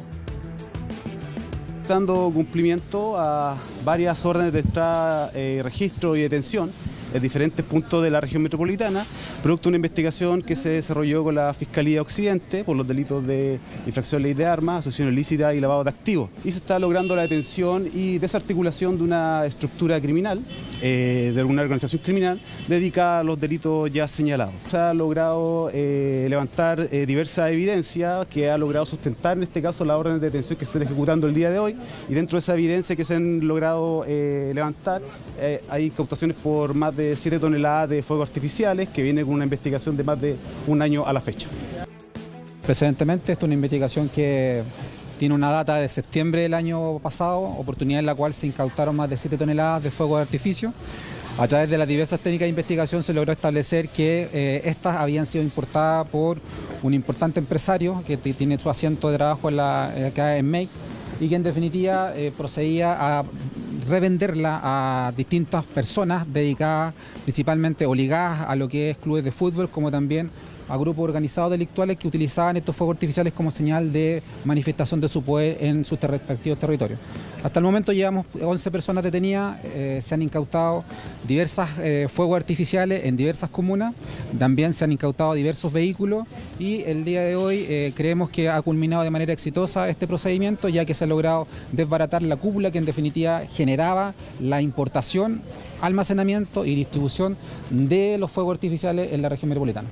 Dando cumplimiento a varias órdenes de entrada, registro y detención en diferentes puntos de la región metropolitana, producto de una investigación que se desarrolló con la Fiscalía Occidente por los delitos de infracción de ley de armas, asociación ilícita y lavado de activos. Y se está logrando la detención y desarticulación de una estructura criminal, de una organización criminal dedicada a los delitos ya señalados. Se ha logrado levantar diversas evidencias que ha logrado sustentar en este caso la orden de detención que se está ejecutando el día de hoy, y dentro de esa evidencia que se han logrado levantar hay incautaciones por más de 7 toneladas de fuegos artificiales, que viene con una investigación de más de un año a la fecha. Precedentemente, esta es una investigación que tiene una data de septiembre del año pasado, oportunidad en la cual se incautaron más de 7 toneladas de fuegos de artificio. A través de las diversas técnicas de investigación se logró establecer que estas habían sido importadas por un importante empresario que tiene su asiento de trabajo acá en Meix, y que en definitiva procedía a revenderla a distintas personas dedicadas principalmente o ligadas a lo que es clubes de fútbol, como también a grupos organizados delictuales que utilizaban estos fuegos artificiales como señal de manifestación de su poder en sus respectivos territorios. Hasta el momento llevamos 11 personas detenidas, se han incautado diversas fuegos artificiales en diversas comunas, también se han incautado diversos vehículos, y el día de hoy creemos que ha culminado de manera exitosa este procedimiento, ya que se ha logrado desbaratar la cúpula que en definitiva generaba la importación, almacenamiento y distribución de los fuegos artificiales en la región metropolitana.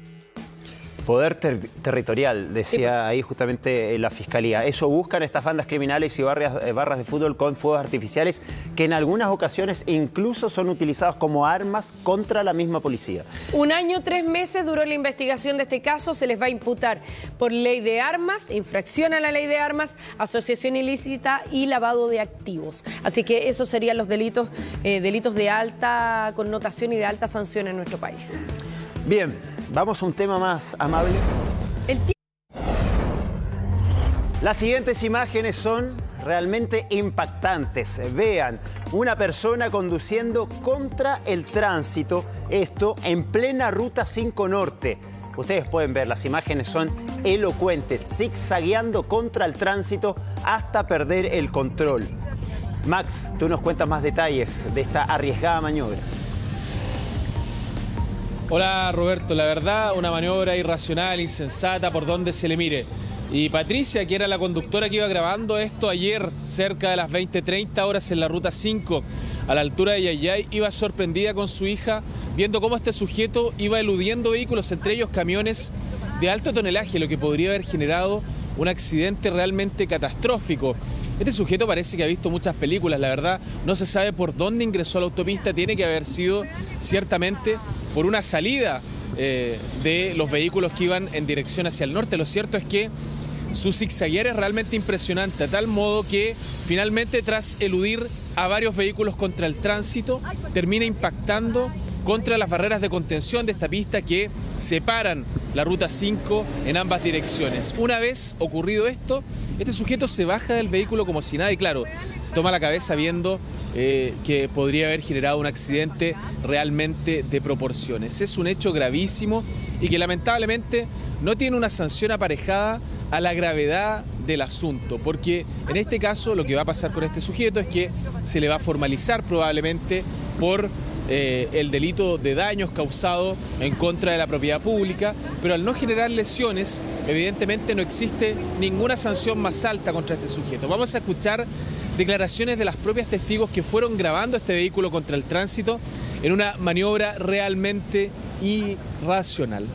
Poder territorial, decía ahí justamente la Fiscalía. Eso buscan estas bandas criminales y barras de fútbol con fuegos artificiales que en algunas ocasiones incluso son utilizados como armas contra la misma policía. 1 año, 3 meses duró la investigación de este caso. Se les va a imputar por ley de armas, infracción a la ley de armas, asociación ilícita y lavado de activos. Así que esos serían los delitos de alta connotación y de alta sanción en nuestro país. Bien, vamos a un tema más amable. Las siguientes imágenes son realmente impactantes. Vean, una persona conduciendo contra el tránsito, esto en plena Ruta 5 Norte. Ustedes pueden ver, las imágenes son elocuentes, zigzagueando contra el tránsito hasta perder el control. Max, tú nos cuentas más detalles de esta arriesgada maniobra. Hola Roberto, la verdad una maniobra irracional, insensata por donde se le mire. Y Patricia, que era la conductora que iba grabando esto ayer cerca de las 20:30 horas en la Ruta 5, a la altura de Yayay, iba sorprendida con su hija viendo cómo este sujeto iba eludiendo vehículos, entre ellos camiones de alto tonelaje, lo que podría haber generado un accidente realmente catastrófico. Este sujeto parece que ha visto muchas películas, la verdad no se sabe por dónde ingresó a la autopista, tiene que haber sido ciertamente por una salida de los vehículos que iban en dirección hacia el norte. Lo cierto es que su zigzaguear es realmente impresionante, a tal modo que finalmente, tras eludir a varios vehículos contra el tránsito, termina impactando contra las barreras de contención de esta pista que separan la Ruta 5 en ambas direcciones. Una vez ocurrido esto, este sujeto se baja del vehículo como si nada y claro, se toma la cabeza viendo que podría haber generado un accidente realmente de proporciones. Es un hecho gravísimo y que lamentablemente no tiene una sanción aparejada a la gravedad del asunto, porque en este caso lo que va a pasar con este sujeto es que se le va a formalizar probablemente por el delito de daños causado en contra de la propiedad pública, pero al no generar lesiones, evidentemente no existe ninguna sanción más alta contra este sujeto. Vamos a escuchar declaraciones de las propias testigos que fueron grabando este vehículo contra el tránsito en una maniobra realmente irracional.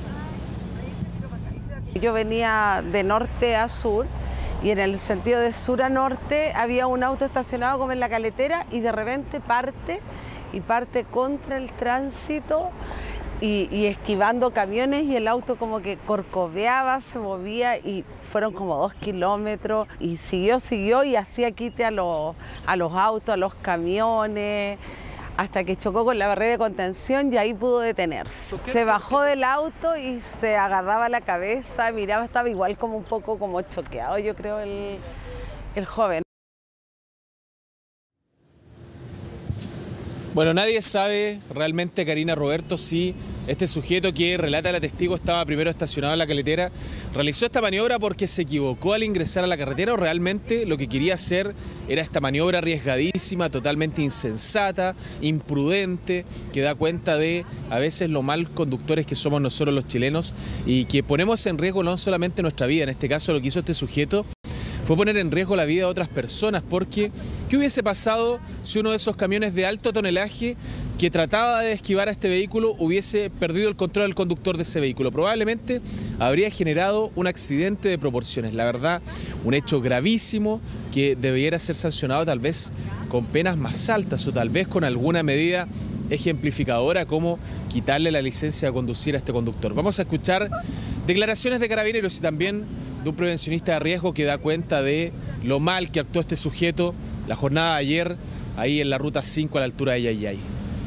Yo venía de norte a sur y en el sentido de sur a norte había un auto estacionado como en la caletera y de repente parte contra el tránsito y esquivando camiones y el auto como que corcoveaba, se movía y fueron como 2 kilómetros y siguió y hacía quite a los autos, a los camiones, hasta que chocó con la barrera de contención y ahí pudo detenerse. Se bajó del auto y se agarraba la cabeza, miraba, estaba igual como un poco como choqueado, yo creo, el joven. Bueno, nadie sabe realmente, Karina, Roberto, si este sujeto que relata la testigo estaba primero estacionado en la caletera, realizó esta maniobra porque se equivocó al ingresar a la carretera o realmente lo que quería hacer era esta maniobra arriesgadísima, totalmente insensata, imprudente, que da cuenta de a veces lo mal conductores que somos nosotros los chilenos y que ponemos en riesgo no solamente nuestra vida, en este caso lo que hizo este sujeto fue poner en riesgo la vida de otras personas, porque ¿qué hubiese pasado si uno de esos camiones de alto tonelaje que trataba de esquivar a este vehículo hubiese perdido el control del conductor de ese vehículo? Probablemente habría generado un accidente de proporciones. La verdad, un hecho gravísimo que debiera ser sancionado tal vez con penas más altas o tal vez con alguna medida ejemplificadora como quitarle la licencia de conducir a este conductor. Vamos a escuchar declaraciones de carabineros y también de un prevencionista de riesgo que da cuenta de lo mal que actuó este sujeto la jornada de ayer ahí en la ruta 5 a la altura de Yayay.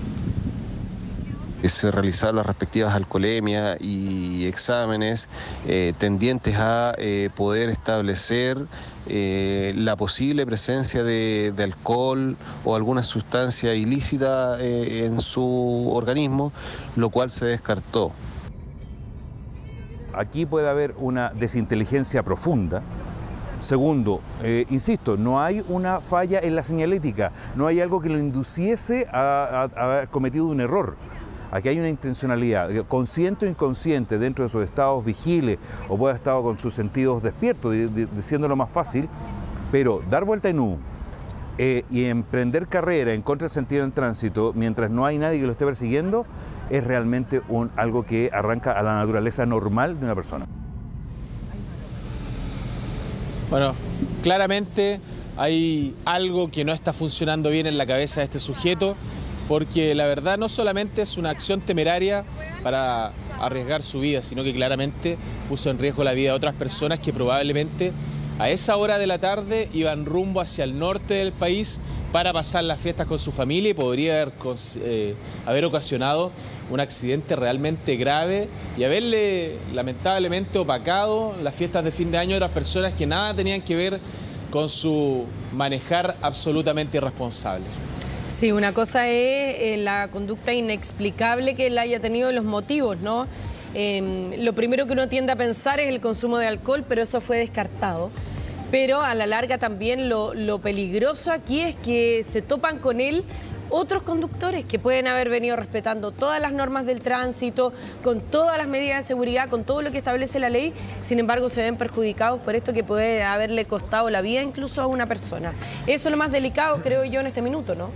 Es realizar las respectivas alcoholemias y exámenes tendientes a poder establecer la posible presencia de alcohol o alguna sustancia ilícita en su organismo, lo cual se descartó. Aquí puede haber una desinteligencia profunda. Segundo, insisto, no hay una falla en la señalética, no hay algo que lo induciese a haber cometido un error. Aquí hay una intencionalidad, consciente o inconsciente, dentro de sus estados vigiles o puede haber estado con sus sentidos despiertos, diciéndolo más fácil, pero dar vuelta en U y emprender carrera en contra del sentido del tránsito mientras no hay nadie que lo esté persiguiendo es realmente algo que arranca a la naturaleza normal de una persona. Bueno, claramente hay algo que no está funcionando bien en la cabeza de este sujeto, porque la verdad no solamente es una acción temeraria para arriesgar su vida, sino que claramente puso en riesgo la vida de otras personas que probablemente a esa hora de la tarde iban rumbo hacia el norte del país para pasar las fiestas con su familia y podría haber ocasionado un accidente realmente grave y haberle lamentablemente opacado las fiestas de fin de año de otras personas que nada tenían que ver con su manejar absolutamente irresponsable. Sí, una cosa es la conducta inexplicable que él haya tenido, los motivos, ¿no? Lo primero que uno tiende a pensar es el consumo de alcohol, pero eso fue descartado. Pero a la larga también lo peligroso aquí es que se topan con él otros conductores que pueden haber venido respetando todas las normas del tránsito, con todas las medidas de seguridad, con todo lo que establece la ley, sin embargo se ven perjudicados por esto que puede haberle costado la vida incluso a una persona. Eso es lo más delicado, creo yo, en este minuto, ¿no?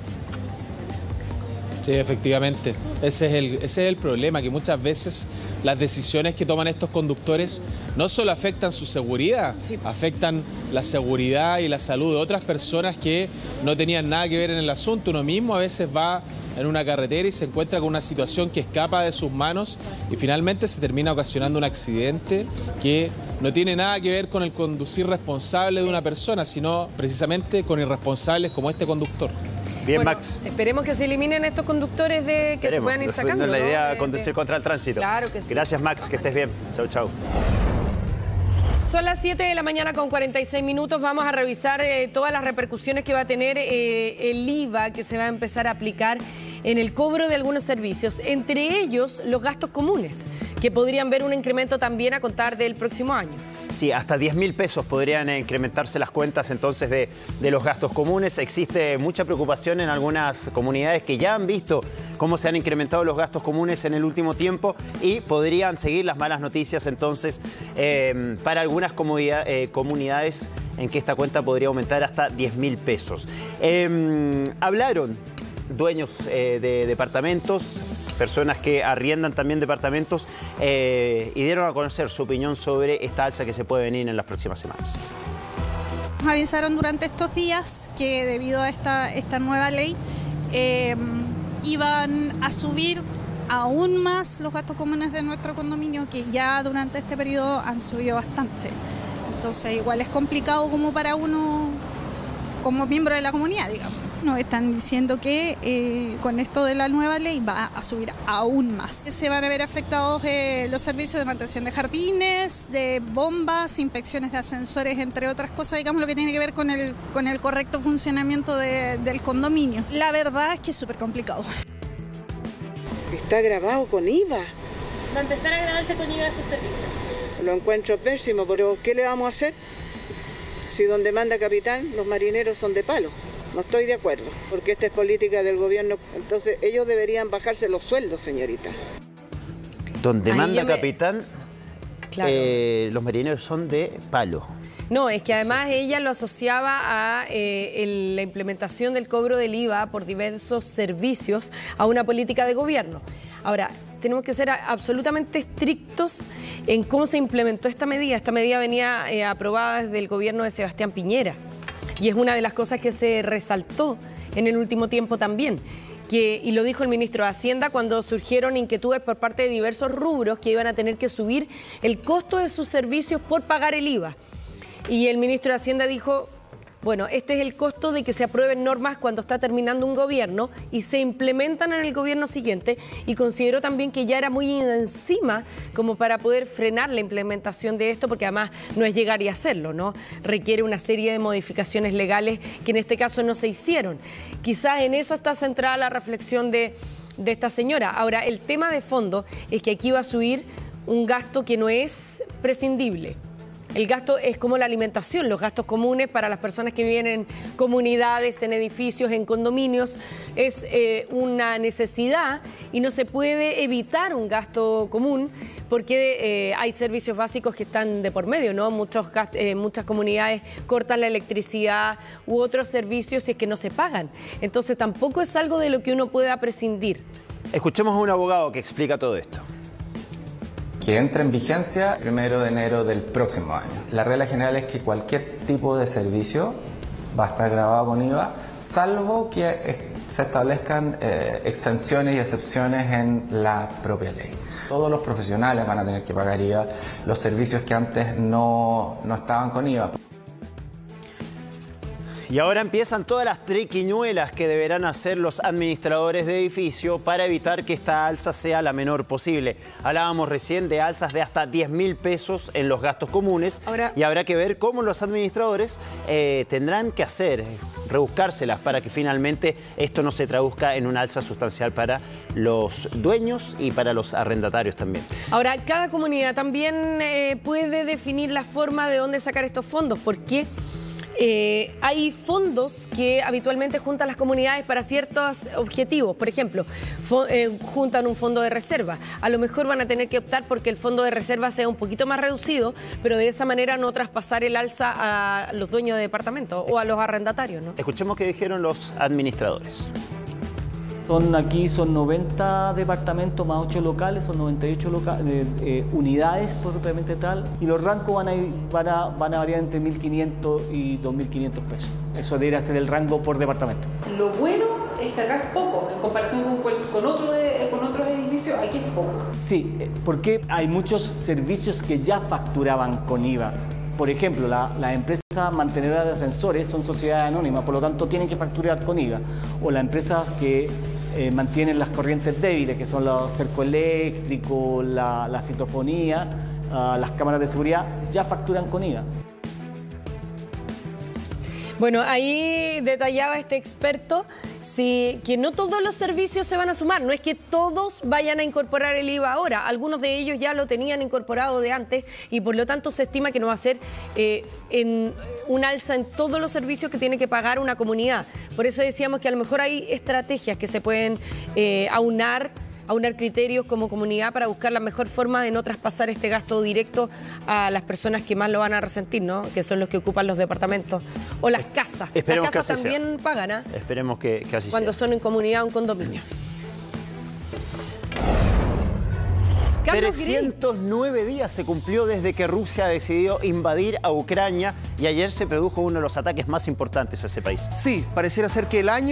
Sí, efectivamente. Ese es el problema, que muchas veces las decisiones que toman estos conductores no solo afectan su seguridad, afectan la seguridad y la salud de otras personas que no tenían nada que ver en el asunto. Uno mismo a veces va en una carretera y se encuentra con una situación que escapa de sus manos y finalmente se termina ocasionando un accidente que no tiene nada que ver con el conducir responsable de una persona, sino precisamente con irresponsables como este conductor. Bien, bueno, Max. Esperemos que se eliminen estos conductores que se puedan ir sacando. No es la idea conducir contra el tránsito. Claro que sí. Gracias, Max, que estés bien. Chau, chau. Son las 7 de la mañana con 46 minutos. Vamos a revisar todas las repercusiones que va a tener el IVA que se va a empezar a aplicar en el cobro de algunos servicios, entre ellos los gastos comunes, que podrían ver un incremento también a contar del próximo año. Sí, hasta 10.000 pesos podrían incrementarse las cuentas entonces de los gastos comunes. Existe mucha preocupación en algunas comunidades que ya han visto cómo se han incrementado los gastos comunes en el último tiempo y podrían seguir las malas noticias entonces para algunas comunidades en que esta cuenta podría aumentar hasta 10.000 pesos. Hablaron dueños de departamentos, personas que arriendan también departamentos y dieron a conocer su opinión sobre esta alza que se puede venir en las próximas semanas. Nos avisaron durante estos días que debido a esta nueva ley iban a subir aún más los gastos comunes de nuestro condominio, que ya durante este periodo han subido bastante. Entonces igual es complicado como para uno como miembro de la comunidad, digamos. Nos están diciendo que con esto de la nueva ley va a subir aún más. Se van a ver afectados los servicios de mantención de jardines, de bombas, inspecciones de ascensores, entre otras cosas, digamos, lo que tiene que ver con el correcto funcionamiento del condominio. La verdad es que es súper complicado. Está grabado con IVA. Va a empezar a grabarse con IVA ese servicio. Lo encuentro pésimo, pero ¿qué le vamos a hacer? Si donde manda capitán, los marineros son de palo. No estoy de acuerdo, porque esta es política del gobierno. Entonces ellos deberían bajarse los sueldos, señorita. Donde manda capitán, claro. Los marineros son de palo. No, es que además ella lo asociaba a la implementación del cobro del IVA por diversos servicios a una política de gobierno. Ahora, tenemos que ser absolutamente estrictos en cómo se implementó esta medida. Esta medida venía aprobada desde el gobierno de Sebastián Piñera y es una de las cosas que se resaltó en el último tiempo también. Y lo dijo el ministro de Hacienda cuando surgieron inquietudes por parte de diversos rubros que iban a tener que subir el costo de sus servicios por pagar el IVA. Y el ministro de Hacienda dijo, bueno, este es el costo de que se aprueben normas cuando está terminando un gobierno y se implementan en el gobierno siguiente, y consideró también que ya era muy encima como para poder frenar la implementación de esto, porque además no es llegar y hacerlo, ¿no? Requiere una serie de modificaciones legales que en este caso no se hicieron. Quizás en eso está centrada la reflexión de esta señora. Ahora, el tema de fondo es que aquí va a subir un gasto que no es prescindible. El gasto es como la alimentación, los gastos comunes para las personas que viven en comunidades, en edificios, en condominios, es una necesidad y no se puede evitar un gasto común porque hay servicios básicos que están de por medio, ¿no? Muchas comunidades cortan la electricidad u otros servicios si es que no se pagan. Entonces tampoco es algo de lo que uno pueda prescindir. Escuchemos a un abogado que explica todo esto. Que entra en vigencia el 1 de enero del próximo año. La regla general es que cualquier tipo de servicio va a estar grabado con IVA, salvo que se establezcan exenciones y excepciones en la propia ley. Todos los profesionales van a tener que pagar IVA, los servicios que antes no estaban con IVA. Y ahora empiezan todas las triquiñuelas que deberán hacer los administradores de edificio para evitar que esta alza sea la menor posible. Hablábamos recién de alzas de hasta 10.000 pesos en los gastos comunes y habrá que ver cómo los administradores tendrán que hacer, rebuscárselas para que finalmente esto no se traduzca en una alza sustancial para los dueños y para los arrendatarios también. Ahora, cada comunidad también puede definir la forma de dónde sacar estos fondos, porque hay fondos que habitualmente juntan las comunidades para ciertos objetivos. Por ejemplo, juntan un fondo de reserva. A lo mejor van a tener que optar porque el fondo de reserva sea un poquito más reducido, pero de esa manera no traspasar el alza a los dueños de departamentos o a los arrendatarios, ¿no? Escuchemos qué dijeron los administradores. Aquí son 90 departamentos más 8 locales, son 98 unidades propiamente tal, y los rangos van a variar entre 1.500 y 2.500 pesos. Eso debería ser el rango por departamento. Lo bueno es que acá es poco, en comparación con otros edificios, aquí es poco. Sí, porque hay muchos servicios que ya facturaban con IVA. Por ejemplo, la empresa mantenedora de ascensores son sociedades anónimas, por lo tanto tienen que facturar con IVA. O las empresas que mantienen las corrientes débiles, que son los cercos eléctricos, la citofonía, las cámaras de seguridad, ya facturan con IVA. Bueno, ahí detallaba este experto que no todos los servicios se van a sumar, no es que todos vayan a incorporar el IVA ahora, algunos de ellos ya lo tenían incorporado de antes y por lo tanto se estima que no va a ser un alza en todos los servicios que tiene que pagar una comunidad. Por eso decíamos que a lo mejor hay estrategias que se pueden aunar criterios como comunidad para buscar la mejor forma de no traspasar este gasto directo a las personas que más lo van a resentir, ¿no? Que son los que ocupan los departamentos o las casas. Esperemos las casas que así también sea. pagan, ¿eh? Esperemos que así cuando sea. son en comunidad o un condominio. 309 días se cumplió desde que Rusia decidió invadir a Ucrania y ayer se produjo uno de los ataques más importantes a ese país. Sí, pareciera ser que el año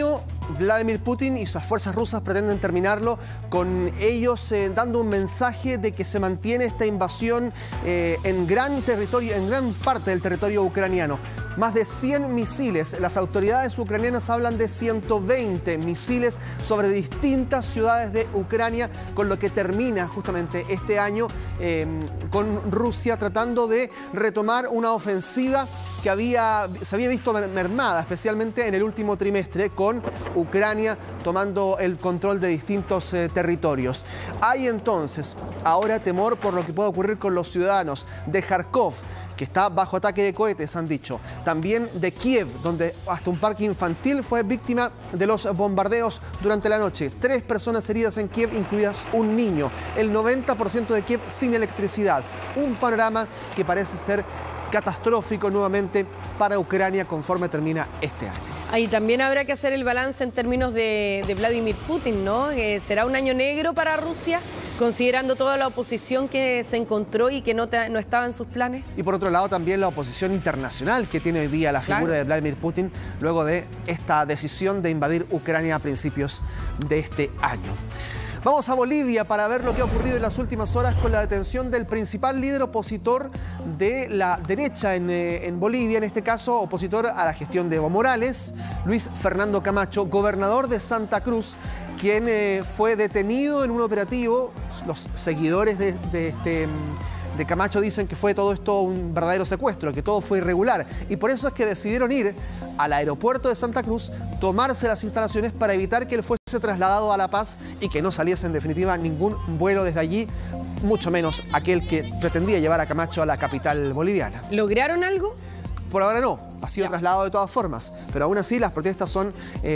Vladimir Putin y sus fuerzas rusas pretenden terminarlo con ellos dando un mensaje de que se mantiene esta invasión en gran parte del territorio ucraniano. Más de 100 misiles. Las autoridades ucranianas hablan de 120 misiles sobre distintas ciudades de Ucrania, con lo que termina justamente este año con Rusia tratando de retomar una ofensiva que se había visto mermada, especialmente en el último trimestre, con Ucrania tomando el control de distintos territorios. Hay entonces ahora temor por lo que puede ocurrir con los ciudadanos de Kharkov, que está bajo ataque de cohetes, han dicho. También de Kiev, donde hasta un parque infantil fue víctima de los bombardeos durante la noche. 3 personas heridas en Kiev, incluidas un niño. El 90% de Kiev sin electricidad. Un panorama que parece ser catastrófico nuevamente para Ucrania conforme termina este año. Ahí también habrá que hacer el balance en términos de Vladimir Putin, ¿no? ¿Será un año negro para Rusia, considerando toda la oposición que se encontró y que no estaba en sus planes? Y por otro lado también la oposición internacional que tiene hoy día la figura de Vladimir Putin luego de esta decisión de invadir Ucrania a principios de este año. Vamos a Bolivia para ver lo que ha ocurrido en las últimas horas con la detención del principal líder opositor de la derecha en Bolivia, en este caso opositor a la gestión de Evo Morales, Luis Fernando Camacho, gobernador de Santa Cruz, quien fue detenido en un operativo. Los seguidores de Camacho dicen que fue todo esto un verdadero secuestro, que todo fue irregular. Y por eso es que decidieron ir al aeropuerto de Santa Cruz, tomarse las instalaciones para evitar que él fuese trasladado a La Paz y que no saliese en definitiva ningún vuelo desde allí, mucho menos aquel que pretendía llevar a Camacho a la capital boliviana. ¿Lograron algo? Por ahora no, ha sido trasladado de todas formas, pero aún así las protestas fueron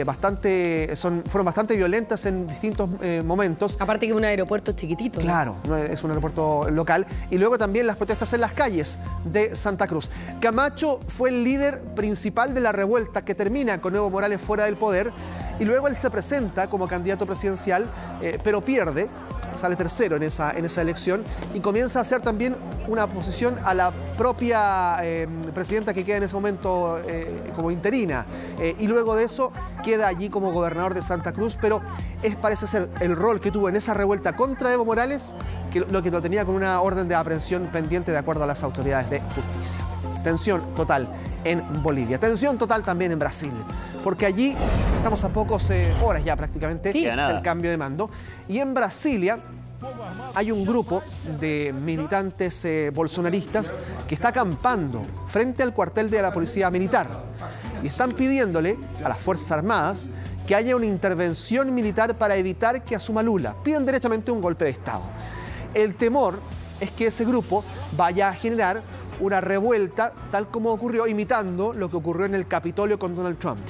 bastante violentas en distintos momentos. Aparte que un aeropuerto chiquitito. Claro, ¿no? Es un aeropuerto local. Y luego también las protestas en las calles de Santa Cruz. Camacho fue el líder principal de la revuelta que termina con Evo Morales fuera del poder, y luego él se presenta como candidato presidencial, pero pierde. Sale tercero en esa elección y comienza a hacer también una oposición a la propia presidenta que queda en ese momento como interina. Y luego de eso queda allí como gobernador de Santa Cruz, pero parece ser el rol que tuvo en esa revuelta contra Evo Morales lo que lo tenía con una orden de aprehensión pendiente de acuerdo a las autoridades de justicia. Tensión total en Bolivia. Tensión total también en Brasil, porque allí estamos a pocas horas ya prácticamente del cambio de mando. Y en Brasilia hay un grupo de militantes bolsonaristas que está acampando frente al cuartel de la policía militar y están pidiéndole a las Fuerzas Armadas que haya una intervención militar para evitar que asuma Lula. Piden derechamente un golpe de Estado. El temor es que ese grupo vaya a generar una revuelta tal como ocurrió, imitando lo que ocurrió en el Capitolio con Donald Trump.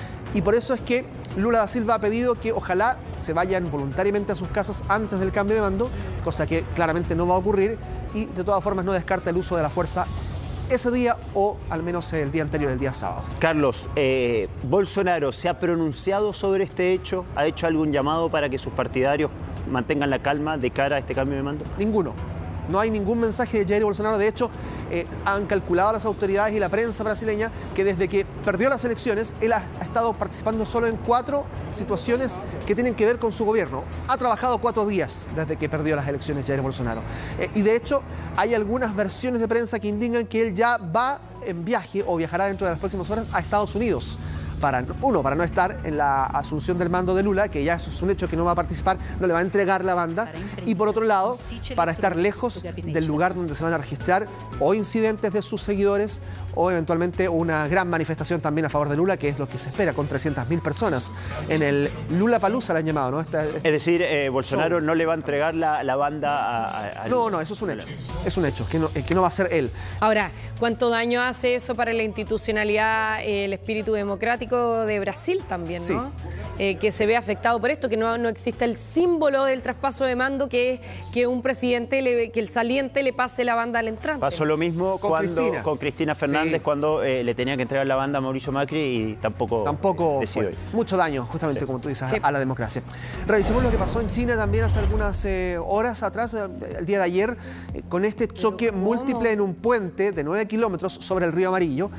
Y por eso es que Lula da Silva ha pedido que ojalá se vayan voluntariamente a sus casas antes del cambio de mando, cosa que claramente no va a ocurrir, y de todas formas no descarta el uso de la fuerza ese día o al menos el día anterior, el día sábado. Carlos, ¿Bolsonaro se ha pronunciado sobre este hecho? ¿Ha hecho algún llamado para que sus partidarios mantengan la calma de cara a este cambio de mando? Ninguno. No hay ningún mensaje de Jair Bolsonaro. De hecho, han calculado las autoridades y la prensa brasileña que desde que perdió las elecciones, él ha estado participando solo en 4 situaciones que tienen que ver con su gobierno. Ha trabajado 4 días desde que perdió las elecciones Jair Bolsonaro. Y de hecho, hay algunas versiones de prensa que indican que él ya va en viaje o viajará dentro de las próximas horas a Estados Unidos. Para no estar en la asunción del mando de Lula, que ya eso es un hecho que no va a participar, no le va a entregar la banda, y por otro lado, para estar lejos del lugar donde se van a registrar o incidentes de sus seguidores o eventualmente una gran manifestación también a favor de Lula, que es lo que se espera, con 300.000 personas en el Lollapalooza, le han llamado, ¿no? Es decir, Bolsonaro no le va a entregar la banda a No, eso es un hecho. Es un hecho, que no va a ser él. Ahora, ¿cuánto daño hace eso para la institucionalidad, el espíritu democrático de Brasil también, ¿no? Que se ve afectado por esto, que no existe el símbolo del traspaso de mando, que es que un presidente, que el saliente le pase la banda al entrante. Pasó lo mismo con Cristina Fernández, cuando le tenía que entregar la banda a Mauricio Macri y tampoco fue. Mucho daño, justamente como tú dices, a la democracia. Revisemos lo que pasó en China también hace algunas horas atrás, el día de ayer, con este choque múltiple en un puente de 9 kilómetros sobre el río Amarillo.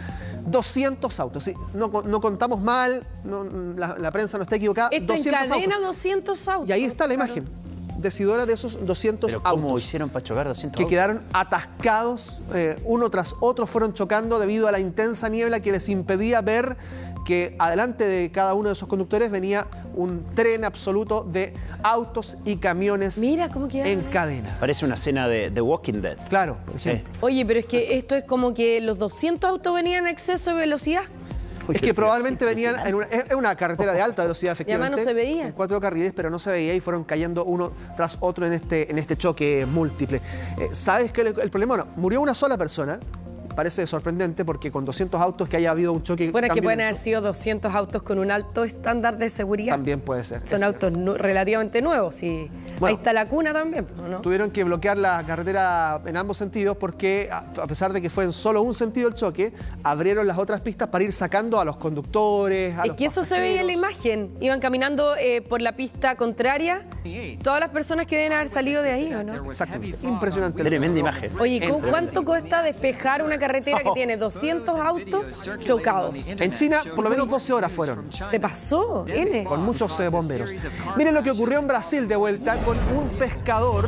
200 autos, sí, no contamos mal, la prensa no está equivocada. Esto 200 encadena autos. 200 autos. Y ahí está la imagen decidora de esos 200 ¿Pero autos. cómo hicieron para chocar 200 que autos? quedaron atascados, uno tras otro fueron chocando debido a la intensa niebla que les impedía ver que adelante de cada uno de esos conductores venía un tren absoluto de autos y camiones. Mira cómo quedaron en cadena. Parece una escena de The Walking Dead. Claro, por ejemplo. Oye, pero es que esto es como que los 200 autos venían a exceso de velocidad. Es que probablemente venían en una carretera de alta velocidad, efectivamente. Y además no se veía. En 4 carriles, pero no se veía y fueron cayendo uno tras otro en este choque múltiple. ¿Sabes qué es el problema? Bueno, murió una sola persona. Parece sorprendente porque con 200 autos que haya habido un choque... Bueno, es que pueden haber sido 200 autos con un alto estándar de seguridad. También puede ser. Son autos relativamente nuevos, y bueno, ahí está la cuna también, ¿no? Tuvieron que bloquear la carretera en ambos sentidos porque, a pesar de que fue en solo un sentido el choque, abrieron las otras pistas para ir sacando a los conductores, a los que eso se veía en la imagen. Iban caminando por la pista contraria, todas las personas que deben haber salido de ahí, ¿o no? Exactamente. Impresionante. Tremenda imagen. Oye, ¿cuánto cuesta despejar una carretera que tiene 200 autos chocados? En China, por lo menos 12 horas fueron. Se pasó, N. Con muchos bomberos. Miren lo que ocurrió en Brasil de vuelta con un pescador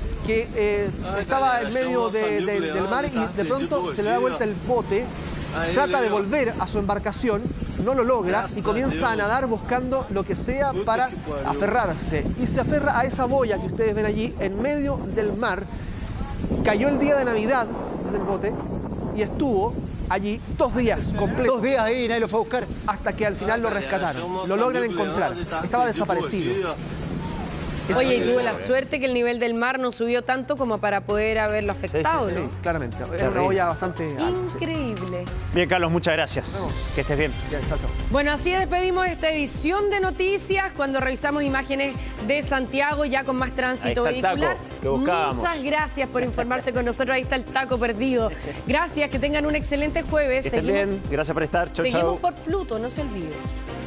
que estaba en medio del mar y de pronto se le da vuelta el bote, trata de volver a su embarcación, no lo logra y comienza a nadar buscando lo que sea para aferrarse. Y se aferra a esa boya que ustedes ven allí en medio del mar. Cayó el día de Navidad desde el bote y estuvo allí 2 días completos. 2 días ahí, nadie lo fue a buscar. Hasta que al final lo rescataron. Lo logran encontrar. Estaba desaparecido. Oye, y tuve la suerte que el nivel del mar no subió tanto como para poder haberlo afectado, sí, ¿no? Claramente. Era una olla bastante alta. Increíble. Bien, Carlos, muchas gracias. Que estés bien. Chao, chao. Bueno, así despedimos esta edición de noticias cuando revisamos imágenes de Santiago ya con más tránsito vehicular. Lo buscábamos. Muchas gracias por informarse con nosotros. Ahí está el taco perdido. Gracias, que tengan un excelente jueves. Que estén bien. Gracias por estar. Chau, Seguimos chau. por Pluto, no se olviden.